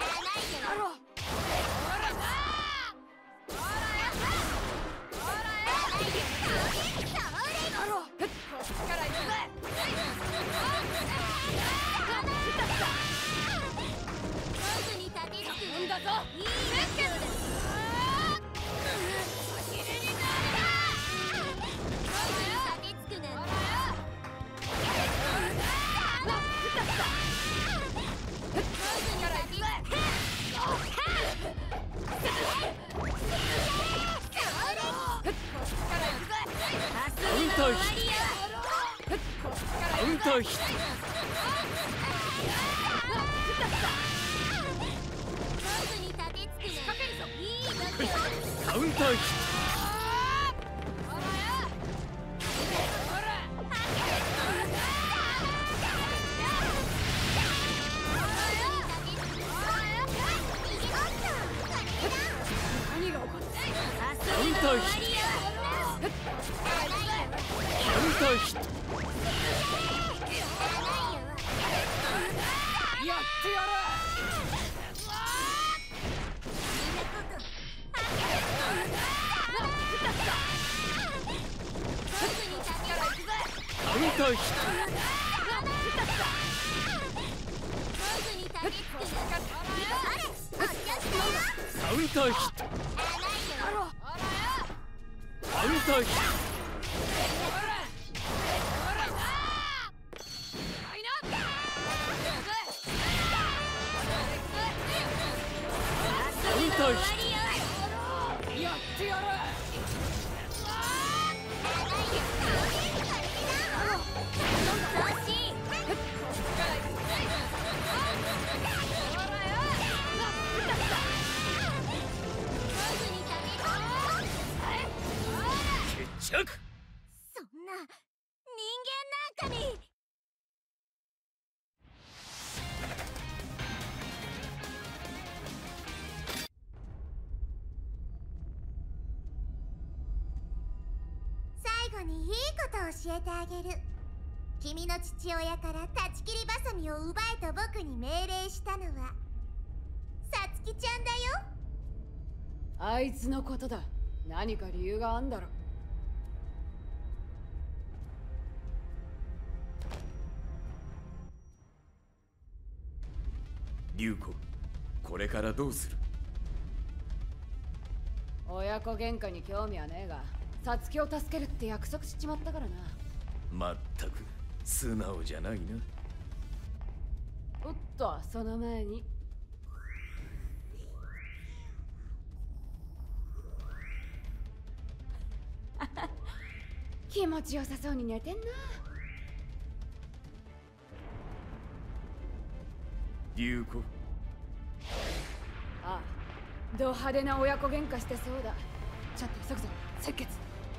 カウンターヒット。カウンターヒット。カウンターヒット。カウンターヒット。 やってやる。 カウンターヒット。カウンターヒット。カウンターヒット。 やってやる。 決着。 そんな人間なんかに。最後にいいことを教えてあげる。君の父親から断ち切りバサミを奪えと僕に命令したのはさつきちゃんだよ。 あいつのことだ。何か理由があんだろ。 龍子、これからどうする？ 親子喧嘩に興味はねえが、サツキを助けるって約束しちまったからな。 まったく素直じゃないな。 おっと、その前に気持ちよさそうに寝てんな。 龍子。 ああ、ド派手な親子喧嘩してそうだ。ちょっと急ぐぞ、赤血。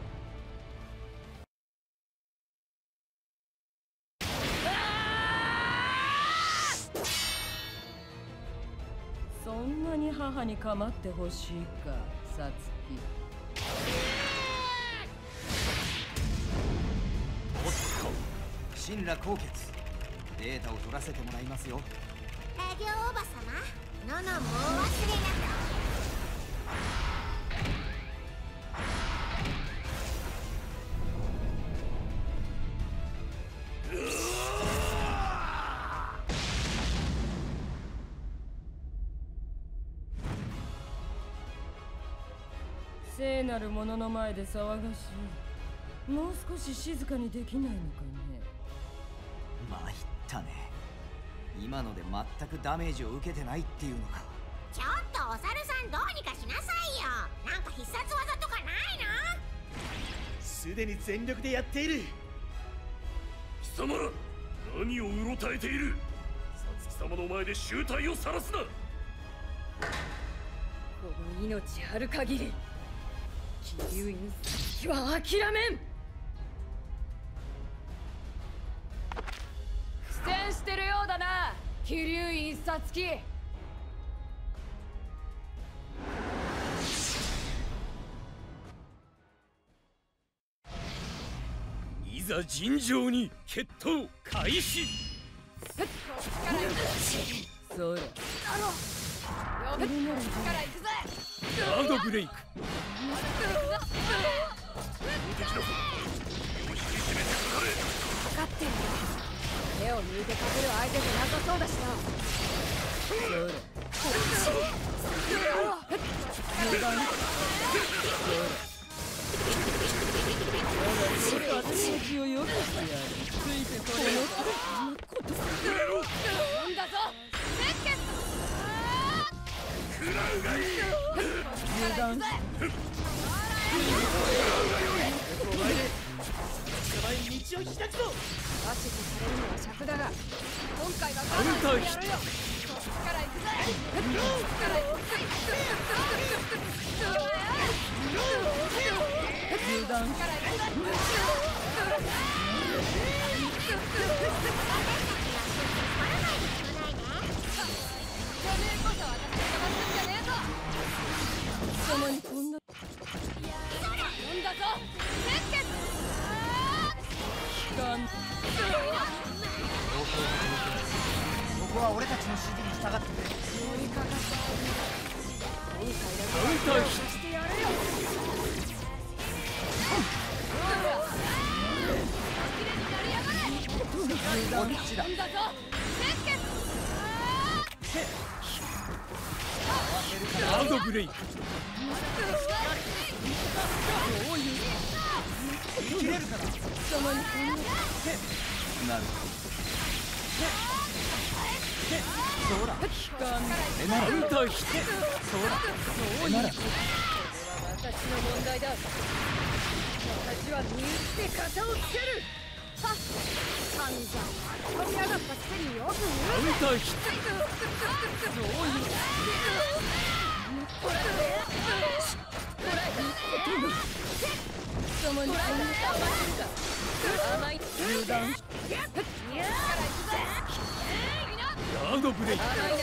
そんなに母に構ってほしいか、サツキ。 おっと、神羅高血。データを取らせてもらいますよ。 営業おばさま、ののもう忘れなく。 聖なる者の前で騒がしい。もう少し静かにできないのかね。 参ったね。今ので全くダメージを受けてないっていうのか。 ちょっとお猿さん、どうにかしなさいよ。なんか必殺技とかないの？ すでに全力でやっている。 貴様ら何をうろたえている。さつき様の前で醜態を晒すな。 この命ある限り気流院は諦めん。 慢してるようだな、桐生院皐月。 いざ尋常に決闘開始。 そら呼ぶ力いくぜ。 ガードブレイク。 分かってるよ。手を抜いて勝てる相手じゃなさそうだしな。 私をよくしてやる。ついてこれのことなんだぞ食らうがいい。 油断道を開くぞ。指図されるのは尺だが、今回はカウンターヒット。 力いくぜ。 油断貴様にこんななんだぞここは俺たちの指示に従ってくれ。 乗りかかった。今回カウンターヒッだしてやるよ。 こっちだ。 なんだぞガードブレイク。 切れるかな。なるほど。そうだ。 カウンターヒット。 そうだ。なら私の問題だ。私は身内で型をつける。はっ、散々飛び上がったくせによくカウンターヒット。 貴様にこんな甘い油断ガードブレイク。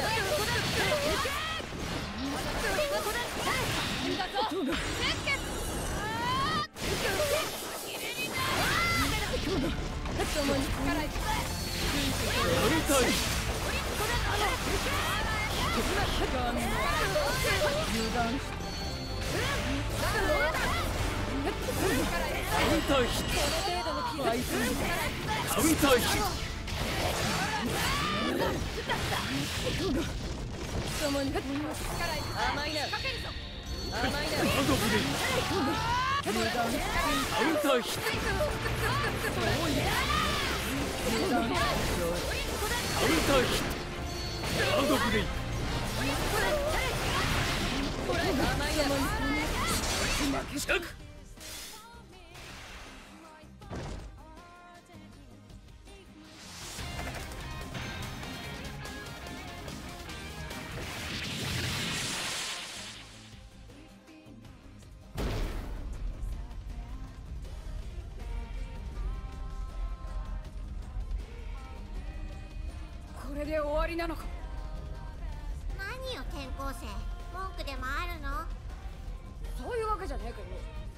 これで終わりなのか。 何よ転校生、文句でもあるの？ そういうわけじゃねえけど。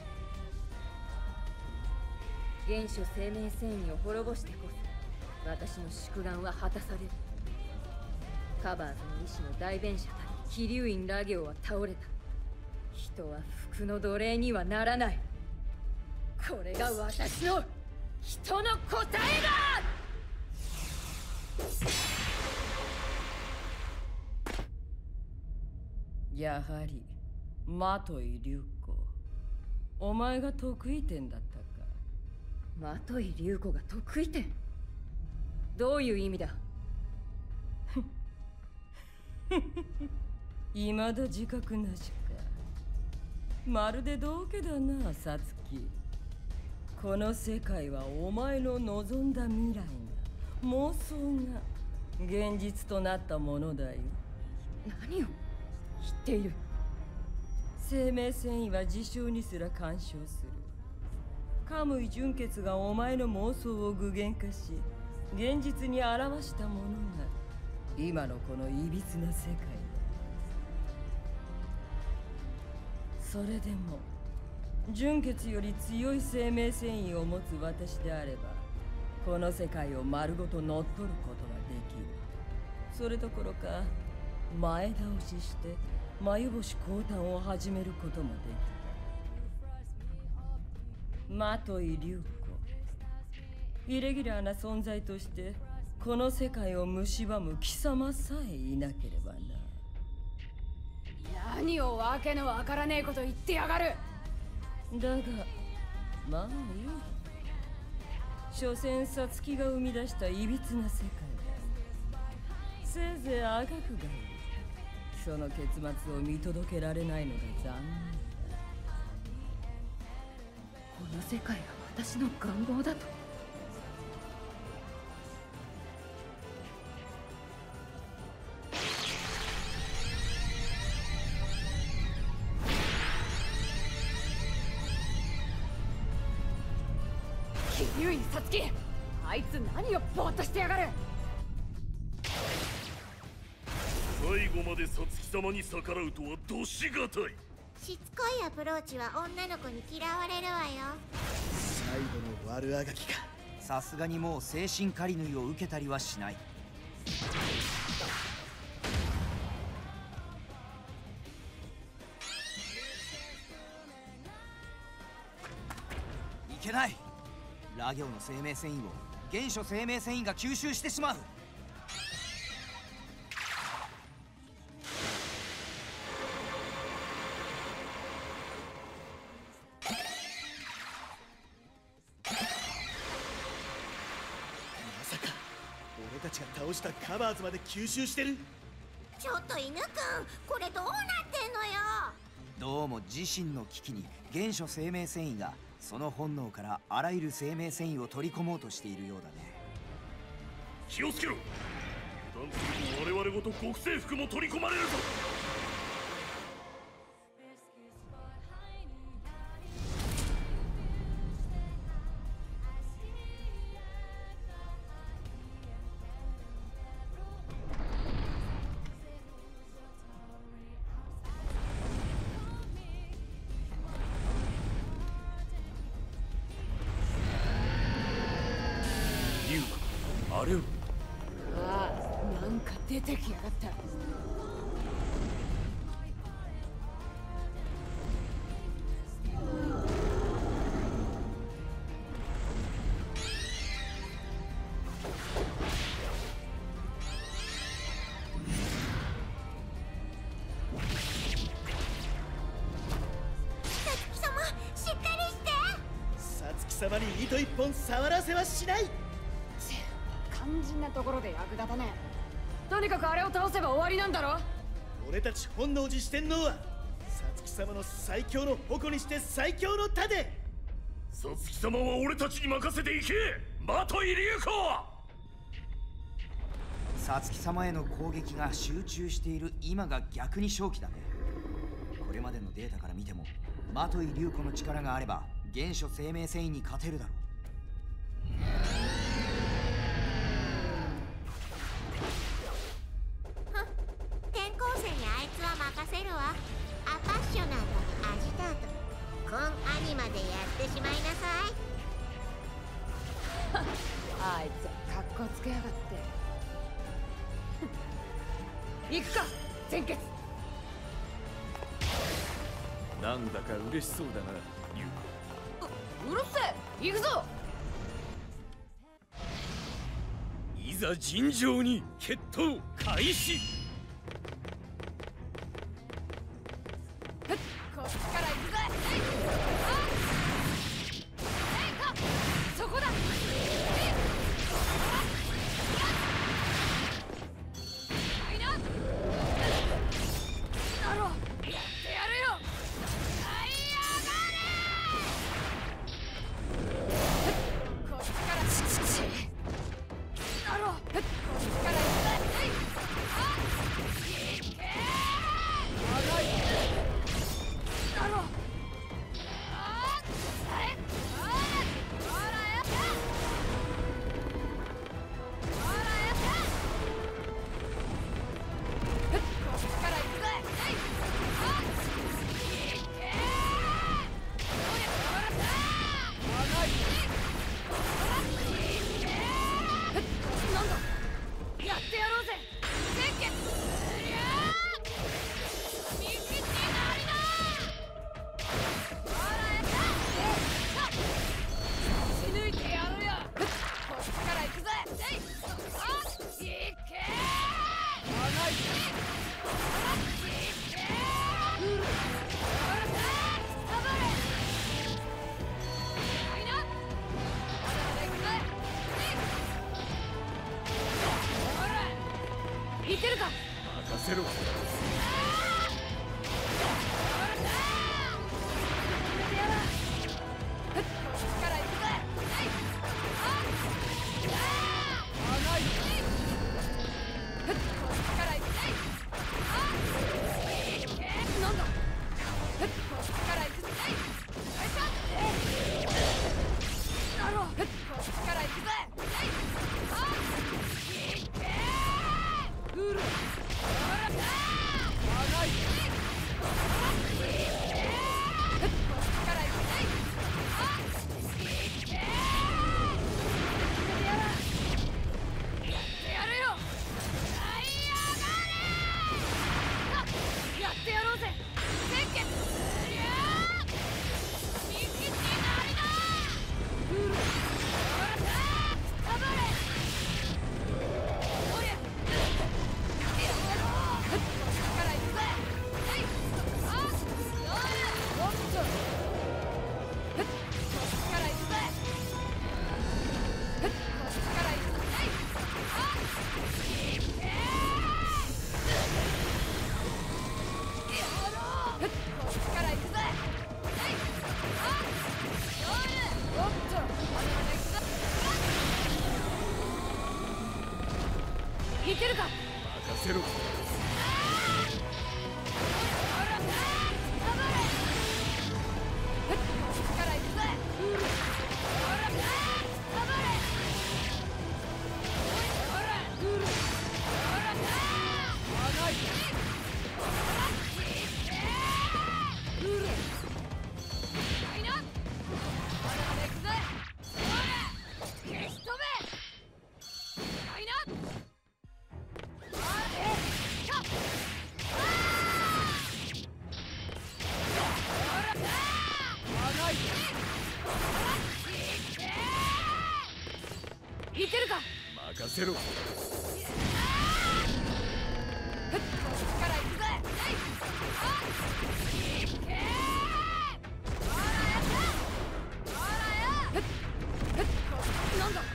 原初生命繊維を滅ぼしてこそ私の宿願は果たされる。カバーズの意志の代弁者たり桐生院ラ行は倒れた。人は服の奴隷にはならない。これが私の人の答えだ。 やはりマトイ流子、お前が得意点だったか。 マトイ流子が得意点？どういう意味だ？ 未だ自覚なしか。まるで道家だな、サツキ。この世界はお前の望んだ未来が、妄想が現実となったものだよ。 何を言っている？ 生命繊維は事象にすら干渉する。カムイ純血がお前の妄想を具現化し、 現実に表したものが今のこのいびつな世界だ。それでも純血より強い生命繊維を持つ私であれば、この世界を丸ごと乗っ取ることができる。それどころか前倒しして眉星降誕を始めることもできた。マトイリュウコ、イレギュラーな存在としてこの世界を蝕む貴様さえいなければな。 何をわけのわからねえこと言ってやがる。 だがまあいい。所詮サツキが生み出したいびつな世界だ。せいぜいあがくがいい。その結末を見届けられないのが残念だ。 この世界が私の願望だと。 ユイサツキ、あいつ何をぼーっとしてやがる。 最後までサツキ様に逆らうとはどしがたい。 しつこいアプローチは女の子に嫌われるわよ。 最後の悪あがきか。 さすがにもう精神狩り縫いを受けたりはしない。いけない。ラ行の生命繊維を原初生命繊維が吸収してしまう。 まさか俺たちが倒したカバーズまで吸収してる。 ちょっと犬くん、これどうなってんのよ。 どうも自身の危機に原初生命繊維がその本能からあらゆる生命繊維を取り込もうとしているようだね。 気をつけろ。油断すると我々ごと極征服も取り込まれるぞ。 あれを。 ああ、なんか出てきやがった。 サツキ様、しっかりして。 サツキ様に糸一本触らせはしない。 肝心なところで役立たねえ。とにかくあれを倒せば終わりなんだろ。 俺たち本能寺四天王はサツキ様の最強の矛にして最強の盾。 サツキ様は俺たちに任せていけ。マトイリュウコ。 サツキ様への攻撃が集中している今が逆に正気だね。これまでのデータから見てもマトイリュウコの力があれば原初生命繊維に勝てるだろう。 転校生にあいつは任せるわ。アパッショナーとアジタート、コンアニマでやってしまいなさい。 あいつはカッコつけやがって。行くか全決。 なんだか嬉しそうだな、ユウコ。 うるせえ、行くぞ。 いざ尋常に決闘開始。 こっちから行くぜ。そこだ。 せろ。 いけるか。 任せろ。 いけるか。 任せろ。 なんだ。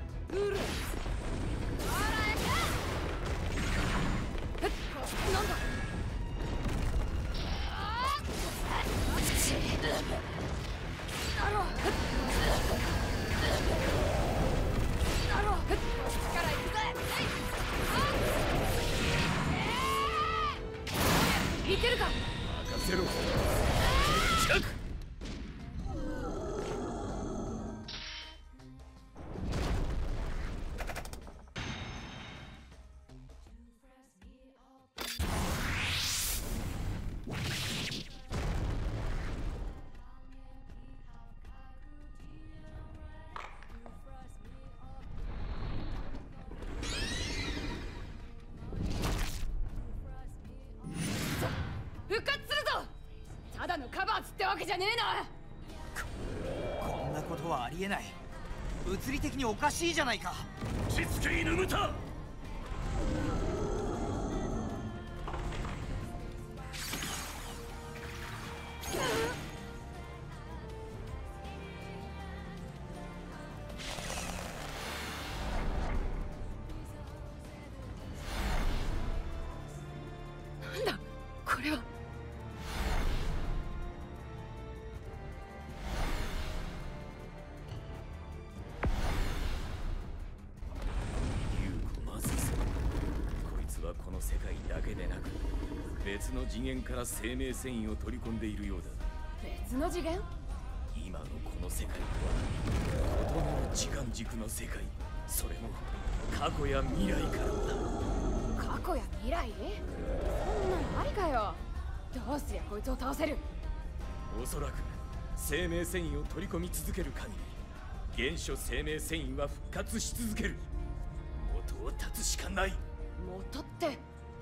なんだ。いけるか。 任せろ。着。 復活するぞ。ただのカバーズってわけじゃねえな。 こんなことはありえない。物理的におかしいじゃないか。 しつけ犬豚。 なんだこれは。 この世界だけでなく別の次元から生命繊維を取り込んでいるようだ。 別の次元。 今のこの世界とは異なる時間軸の世界。それも過去や未来からだ。 過去や未来。そんなのありかよ。どうすりゃこいつを倒せる。 おそらく生命繊維を取り込み続ける限り原初生命繊維は復活し続ける。元を絶つしかない。 元って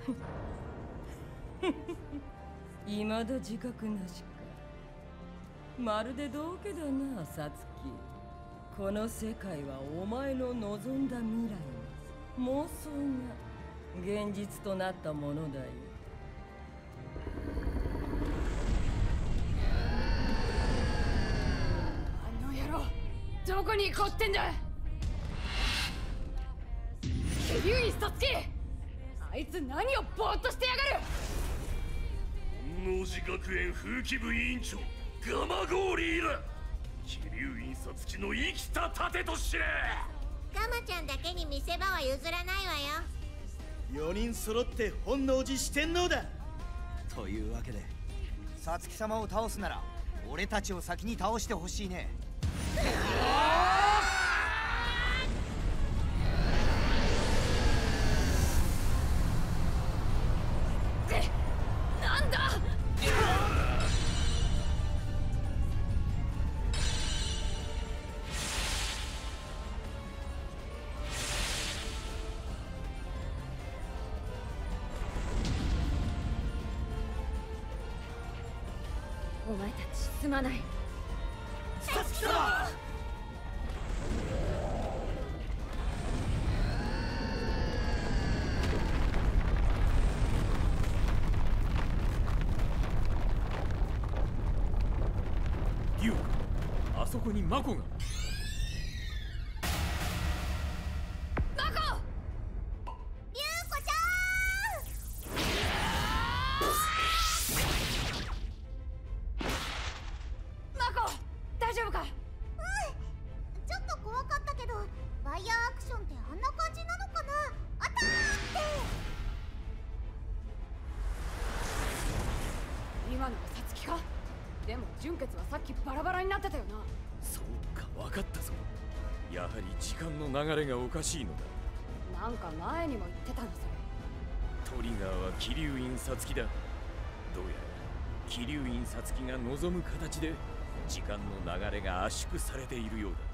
未だ自覚なしか。まるで道化だな、サツキ。この世界はお前の望んだ未来の妄想が現実となったものだよ。 あの野郎、どこに行こうってんだ。ケリュウイサツキ、 あいつ何をぼーっとしてやがる。 本能寺学園風紀部委員長ガマゴーリーだ。桐生院察機の生きた盾と知れ。 ガマちゃんだけに見せ場は譲らないわよ。 4人揃って本能寺四天王だ。 というわけで皐月様を倒すなら俺たちを先に倒してほしいね。 なんだ。 お前たちすまない。 皐月様。 竜あそこにマコが。 今のは皐月か。でも純血はさっきバラバラになってたよな。 そうか、分かったぞ。やはり時間の流れがおかしいのだ。 なんか前にも言ってたのそれ。 トリガーは桐生院皐月だ。どうやら桐生院皐月が望む形で時間の流れが圧縮されているようだ。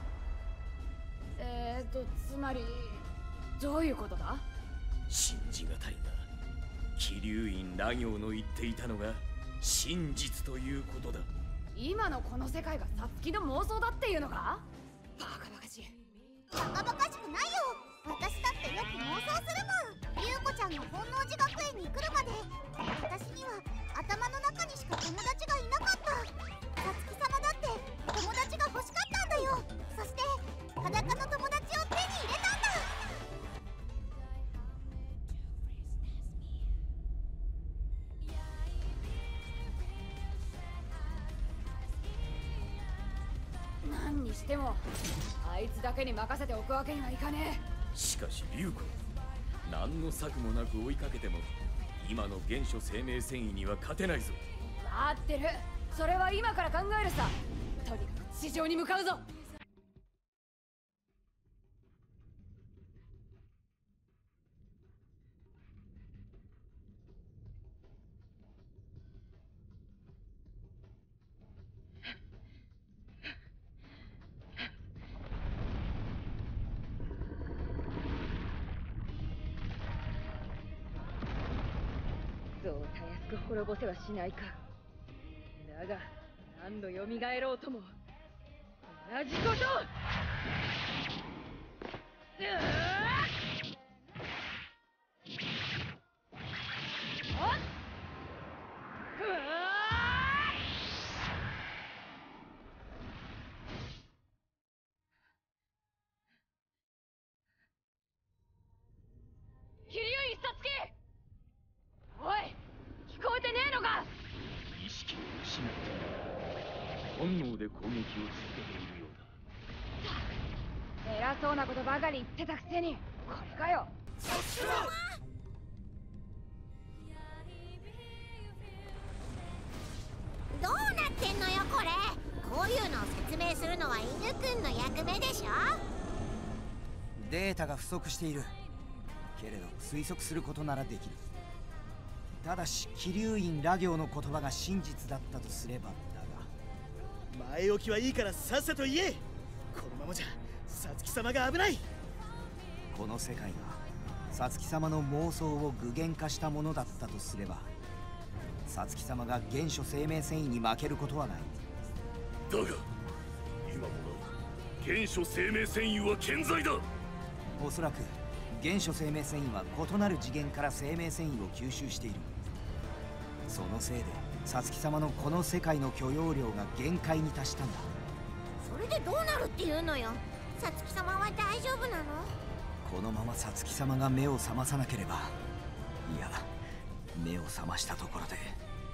つまりどういうことだ。 信じがたいが桐生院ラ行の言っていたのが真実ということだ。 今のこの世界が皐月の妄想だっていうのか。バカバカしい。 バカバカしくないよ。私だってよく妄想するもん。優子ちゃんが本能寺学園に来るまで私には頭の中にしか友達がいなかった。皐月様だって友達が欲しかったんだよ。そして裸の友達を手に入れたんだ。 何にしてもあいつだけに任せておくわけにはいかねえ。しかし竜子、何の策もなく追いかけても今の原初生命繊維には勝てないぞ。 待ってる。それは今から考えるさ。とにかく地上に向かうぞ。 そうたやすく滅ぼせはしないか。だが何度よみがえろうとも同じこと。 桐生院皐月、おい聞こえてねえのか。 意識を失って本能で攻撃を続けているようだ。 偉そうなことばかり言ってたくせにこれかよ。 どうなってんのよこれ。こういうのを説明するのは犬くんの役目でしょ。 データが不足しているけれど推測することならできる。ただし桐生院ラ行の言葉が真実だったとすればだが。 前置きはいいからさっさと言え。このままじゃ皐月様が危ない。 この世界が皐月様の妄想を具現化したものだったとすれば皐月様が原初生命繊維に負けることはない。 だが今もなお原初生命繊維は健在だ。 おそらく原初生命繊維は異なる次元から生命繊維を吸収している。そのせいで皐月様のこの世界の許容量が限界に達したんだ。 それでどうなるっていうのよ。皐月様は大丈夫なの？ このまま皐月様が目を覚まさなければいや、目を覚ましたところで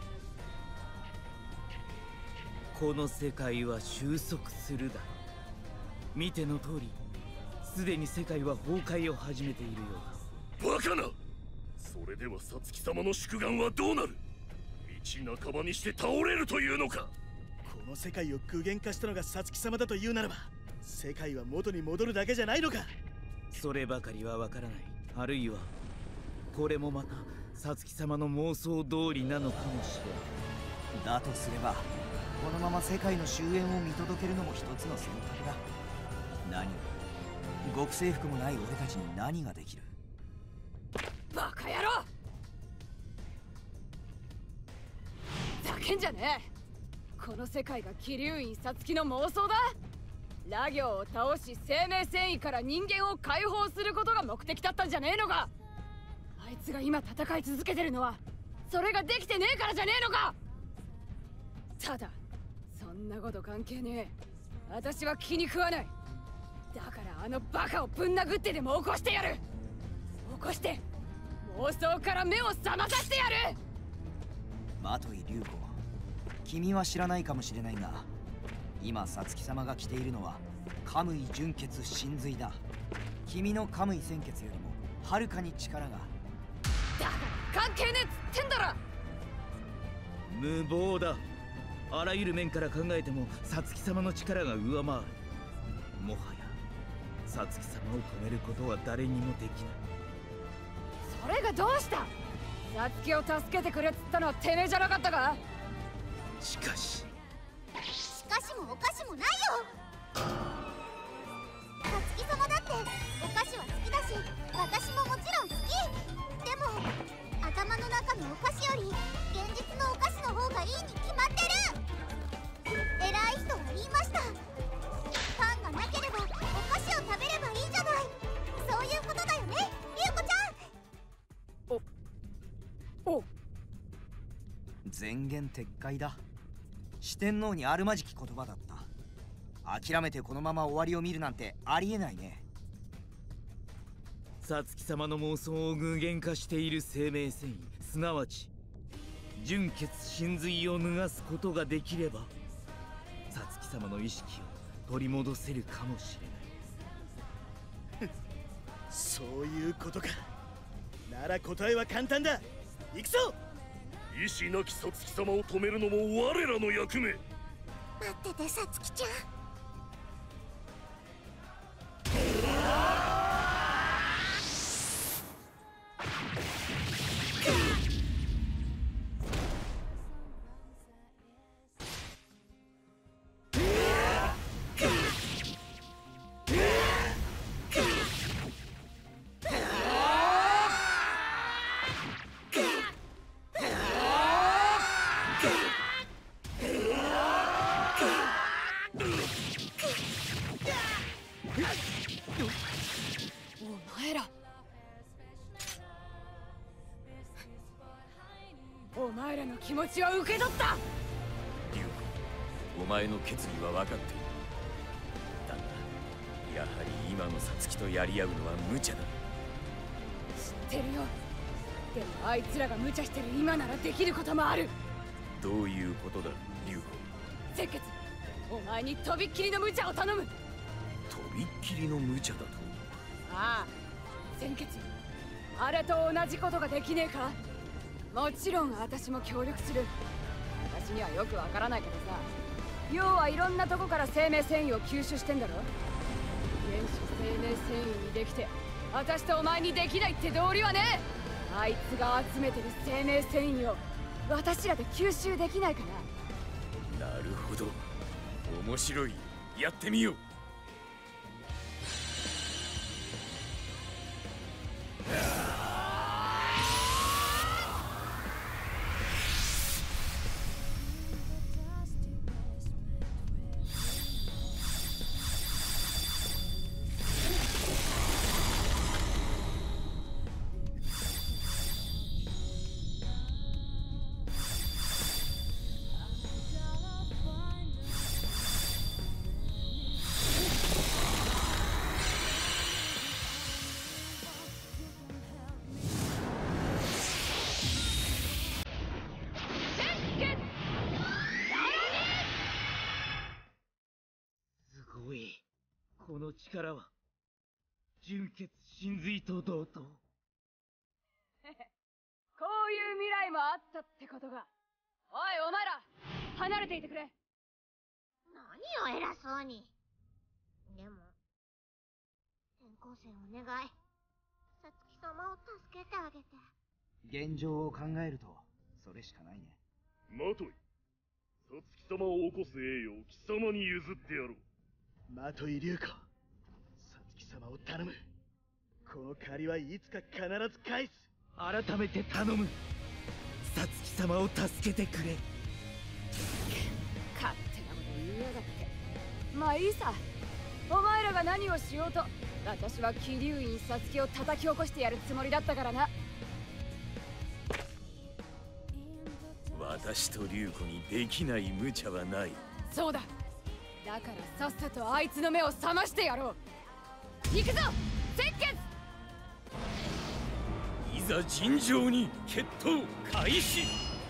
この世界は収束するだろう。見ての通り、すでに世界は崩壊を始めているようだ。 バカな。それではサツキ様の宿願はどうなる。道半ばにして倒れるというのか。 この世界を具現化したのがサツキ様だというならば、世界は元に戻るだけじゃないのか。 そればかりはわからない。あるいはこれもまたサツキ様の妄想通りなのかもしれない。 だとすれば、このまま世界の終焉を見届けるのも一つの選択だ。何も極征服もない俺たちに何ができる。 バカ野郎、ざけんじゃねえ。この世界が桐生院サツキの妄想だ。ラ行を倒し生命繊維から人間を解放することが目的だったんじゃねえのか。あいつが今戦い続けてるのはそれができてねえからじゃねえのか。ただそんなこと関係ねえ。私は気に食わない。だからあのバカをぶん殴ってでも起こしてやる。起こして妄想から目を覚まさせてやる。 マトイ・リュウコ、君は知らないかもしれないが、今サツキ様が着ているのはカムイ純血神髄だ。君のカムイ鮮血よりもはるかに力が。 だから関係ねえっつってんだろ。 無謀だ。あらゆる面から考えてもサツキ様の力が上回る。もはやサツキ様を止めることは誰にもできない。 それがどうした。サツキを助けてくれっつったのはてめえじゃなかったか。 しかしもおかしもないよ。サツキ様だってお菓子は好きだし、私ももちろん好き。でも頭の中のお菓子より現実のお菓子の方がいいに決まってる。偉い人は言いました。パンがなければお菓子を食べればいいじゃない。そういうことだよね、リュウコちゃん。 お前言撤回だ。四天王にあるまじき言葉だった。諦めてこのまま終わりを見るなんてありえないね。 サツキ様の妄想を具現化している生命繊維、すなわち純血神髄を脱がすことができれば、サツキ様の意識を取り戻せるかもしれない。 そういうことか。なら答えは簡単だ。行くぞ。 意志なきサツキ様を止めるのも我らの役目。 待っててサツキちゃん。 お前らの気持ちは受け取った。 リュウコ、お前の決意は分かっている。だがやはり今のサツキとやり合うのは無茶だ。 知ってるよ。でもあいつらが無茶してる今ならできることもある。 どういうことだ、リュウコ。 ゼッケツ、お前にとびっきりの無茶を頼む。 とびっきりの無茶だと。 ああ、ゼッケツ、あれと同じことができねえか。もちろん私も協力する。私にはよくわからないけどさ、要はいろんなとこから生命繊維を吸収してんだろ。原始生命繊維にできて私とお前にできないって道理はね。あいつが集めてる生命繊維を私らで吸収できないかな。なるほど、面白い。やってみよう。 おい、この力は純血神髄と同等。 こういう未来もあったってことが。おいお前ら、離れていてくれ。 何を偉そうに。でも転校生お願い、さつき様を助けてあげて。 現状を考えるとそれしかないね。 マトイ、さつき様を起こす栄誉を貴様に譲ってやろう。 マトイリュウコ、さつき様を頼む。この借りはいつか必ず返す。 改めて頼む。さつき様を助けてくれ。 勝手なこと言いやがって。まあいいさ。お前らが何をしようと、私は桐生院さつきを叩き起こしてやるつもりだったからな。 私と龍子にできない無茶はない。 そうだ。だからさっさとあいつの目を覚ましてやろう。行くぞゼッケン。 いざ尋常に決闘開始。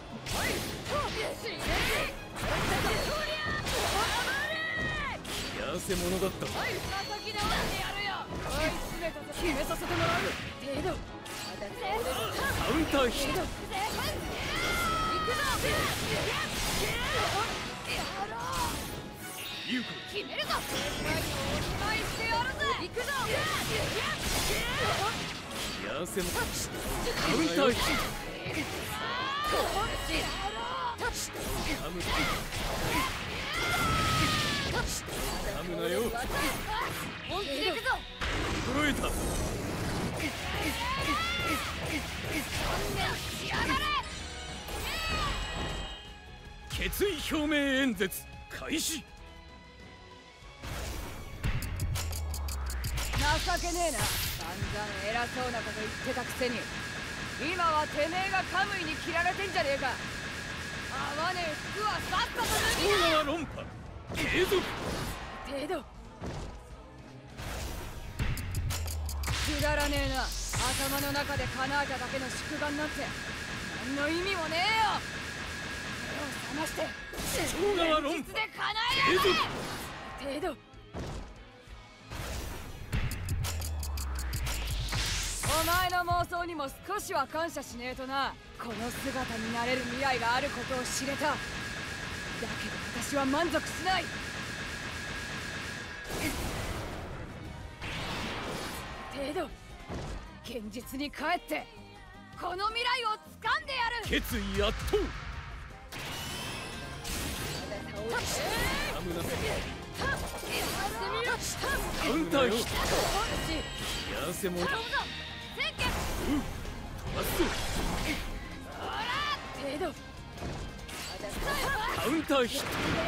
やせ者だった。 はい、叩き直してやるよ。おい、詰めたぞ。決めさせてもらう。程度。 カウンターヒット。 行くぞ。 龍子、 決めるぞ。お願いしてやるぜ。行くぞ。 やせ者。カウンターヒット。噛むなよ。 本気で行くぞ。 揃えた。決意表明演説開始。 情けねえな。散々偉そうなこと言ってたくせに、今はてめえがカムイに切られてんじゃねえか。合わねえ服はさっさと脱ぎな。 大川論破継続。 程度。くだらねえな。頭の中で叶えただけの宿願なんて何の意味もねえよ。目を覚まして大川論破現実で叶えやがれ。程度。お前の妄想にも少しは感謝しねえとな。この姿になれる未来があることを知れた。だけど私は満足しない。程度。現実に帰ってこの未来を掴んでやる。 決意やっと。カウンターヒット。やせ者。飛ばす。 程度。 カウンターヒット。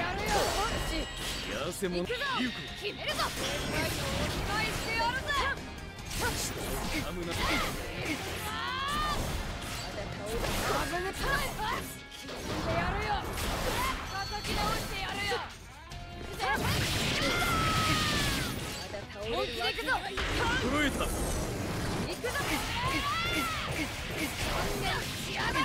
やせ者。龍子、 決めるぞ。お願いしてやるぜ。 噛むな。 危ねた。決めてやるよ。叩き直してやるよ。本気で行くぞ。 揃えた。 行くぞ。しやがれ。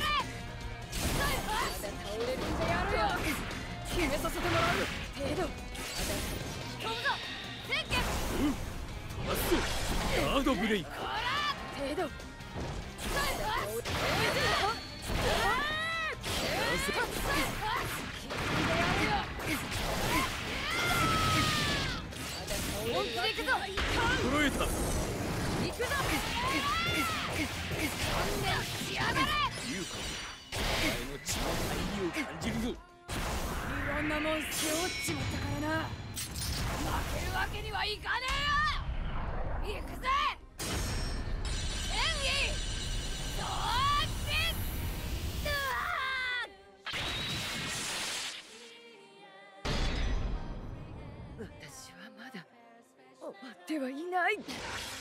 倒れるんでやるよ。決めさせてもらう。程度。飛ぶぞゼッケン。 飛ばす。ガードブレイク。 程度。本気で行くぞ。 揃えた。 行くぞ。しやがれ。 龍子、お前の血の大義を感じるぞ。 いろんなもん背負っちまったからな。負けるわけにはいかねえよ。行くぜ。演技同時。私はまだ終わってはいない。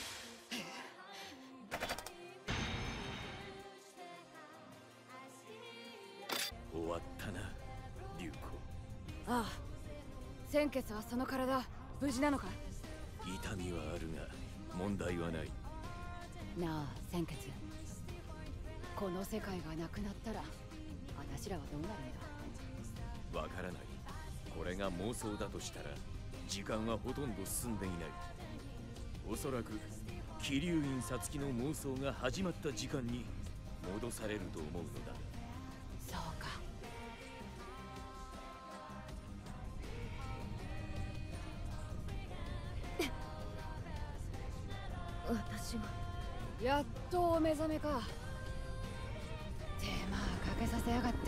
終わったな、龍子。 ああ、先月はその体無事なのか。 痛みはあるが問題はない。 なあ先月、この世界がなくなったら私らはどうなるんだ。 わからない。これが妄想だとしたら時間はほとんど進んでいない。おそらく桐生院皐月の妄想が始まった時間に戻されると思うのだ。 そうか。 私はやっとお目覚めか。手間かけさせやがって。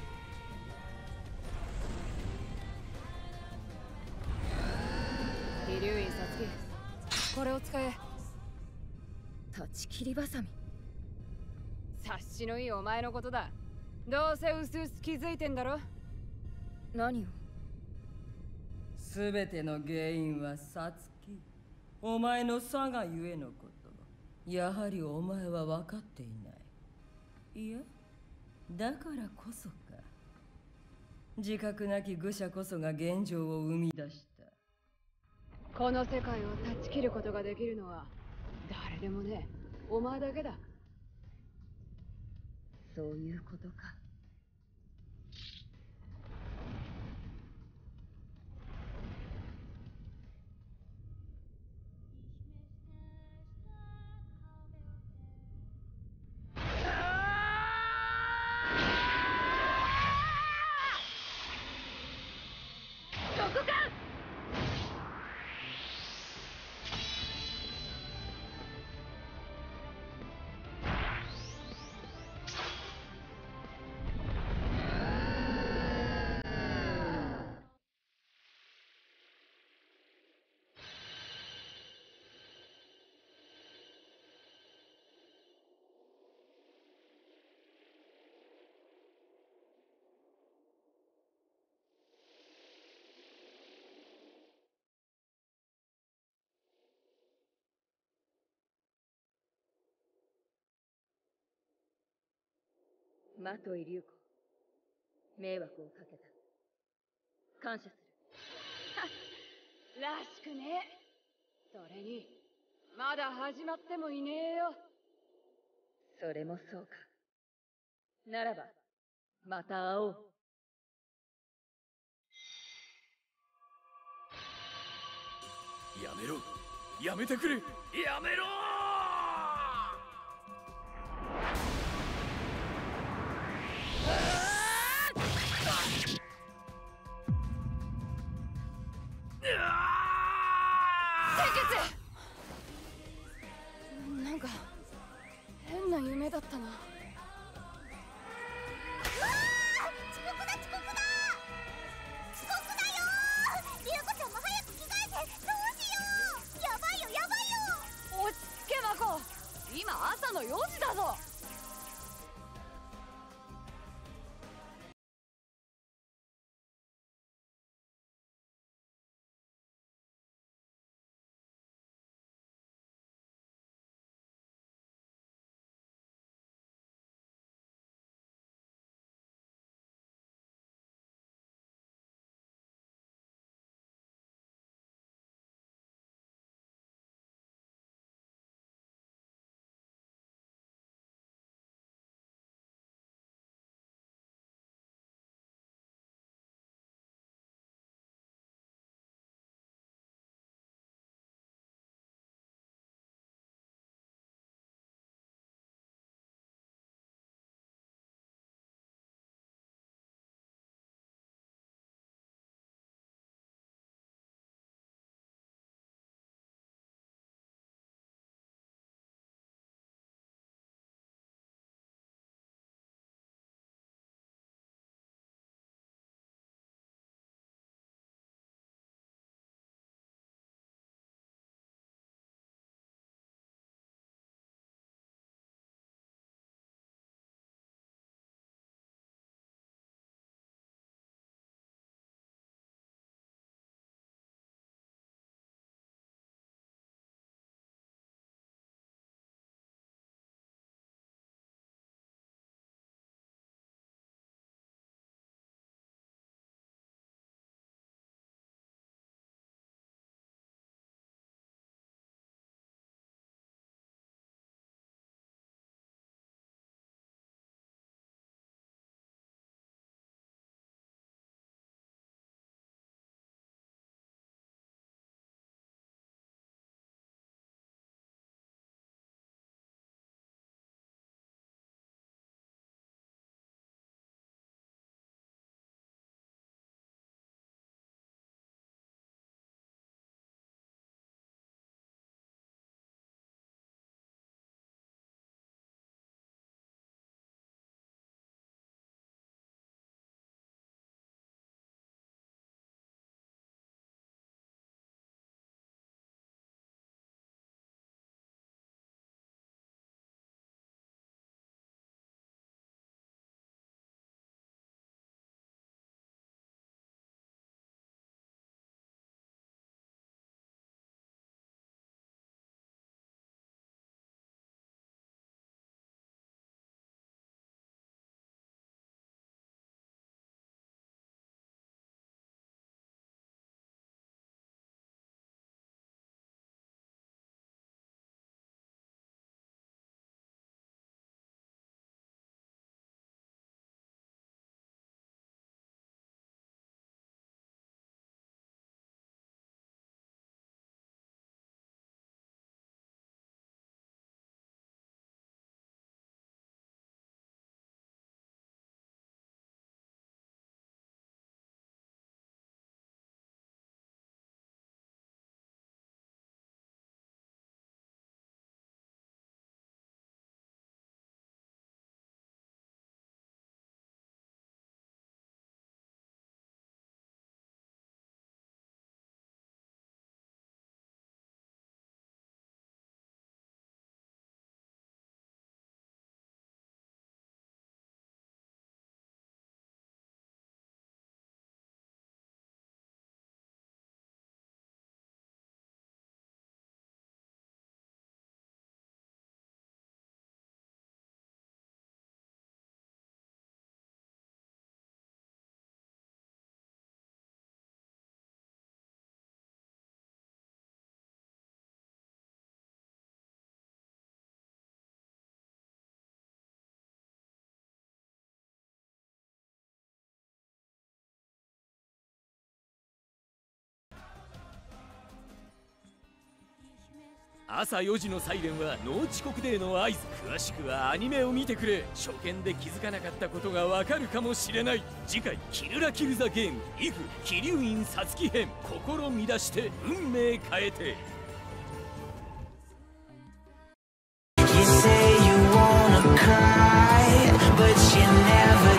桐生院皐月、これを使え。 断ち切りバサミ。 察しのいいお前のことだ。どうせうすうす気づいてんだろ。 何を？ すべての原因はサツキ。お前の差がゆえのこと。やはりお前は分かっていない。いや、だからこそか。自覚なき愚者こそが現状を生み出した。 この世界を断ち切ることができるのは誰でもね、お前だけだ。 そういうことか。マトイリュウコ、迷惑をかけた。感謝する。 らしくねえ。それにまだ始まってもいねえよ。 それもそうか。ならばまた会おう。 やめろ、やめてくれ、やめろ。 なんか変な夢だったな。 遅刻だ遅刻だ遅刻だよー。リュウコちゃんも早く着替えて。どうしよう。やばいよやばいよ。 落ち着けマコ、今朝の4時だぞ。 朝4時のサイレンはノー遅刻デーの合図。詳しくはアニメを見てくれ。初見で気づかなかったことがわかるかもしれない。次回キルラキルザゲーム IF 桐生院皐月編。心乱して運命変えて。 You say you wanna cry, but you never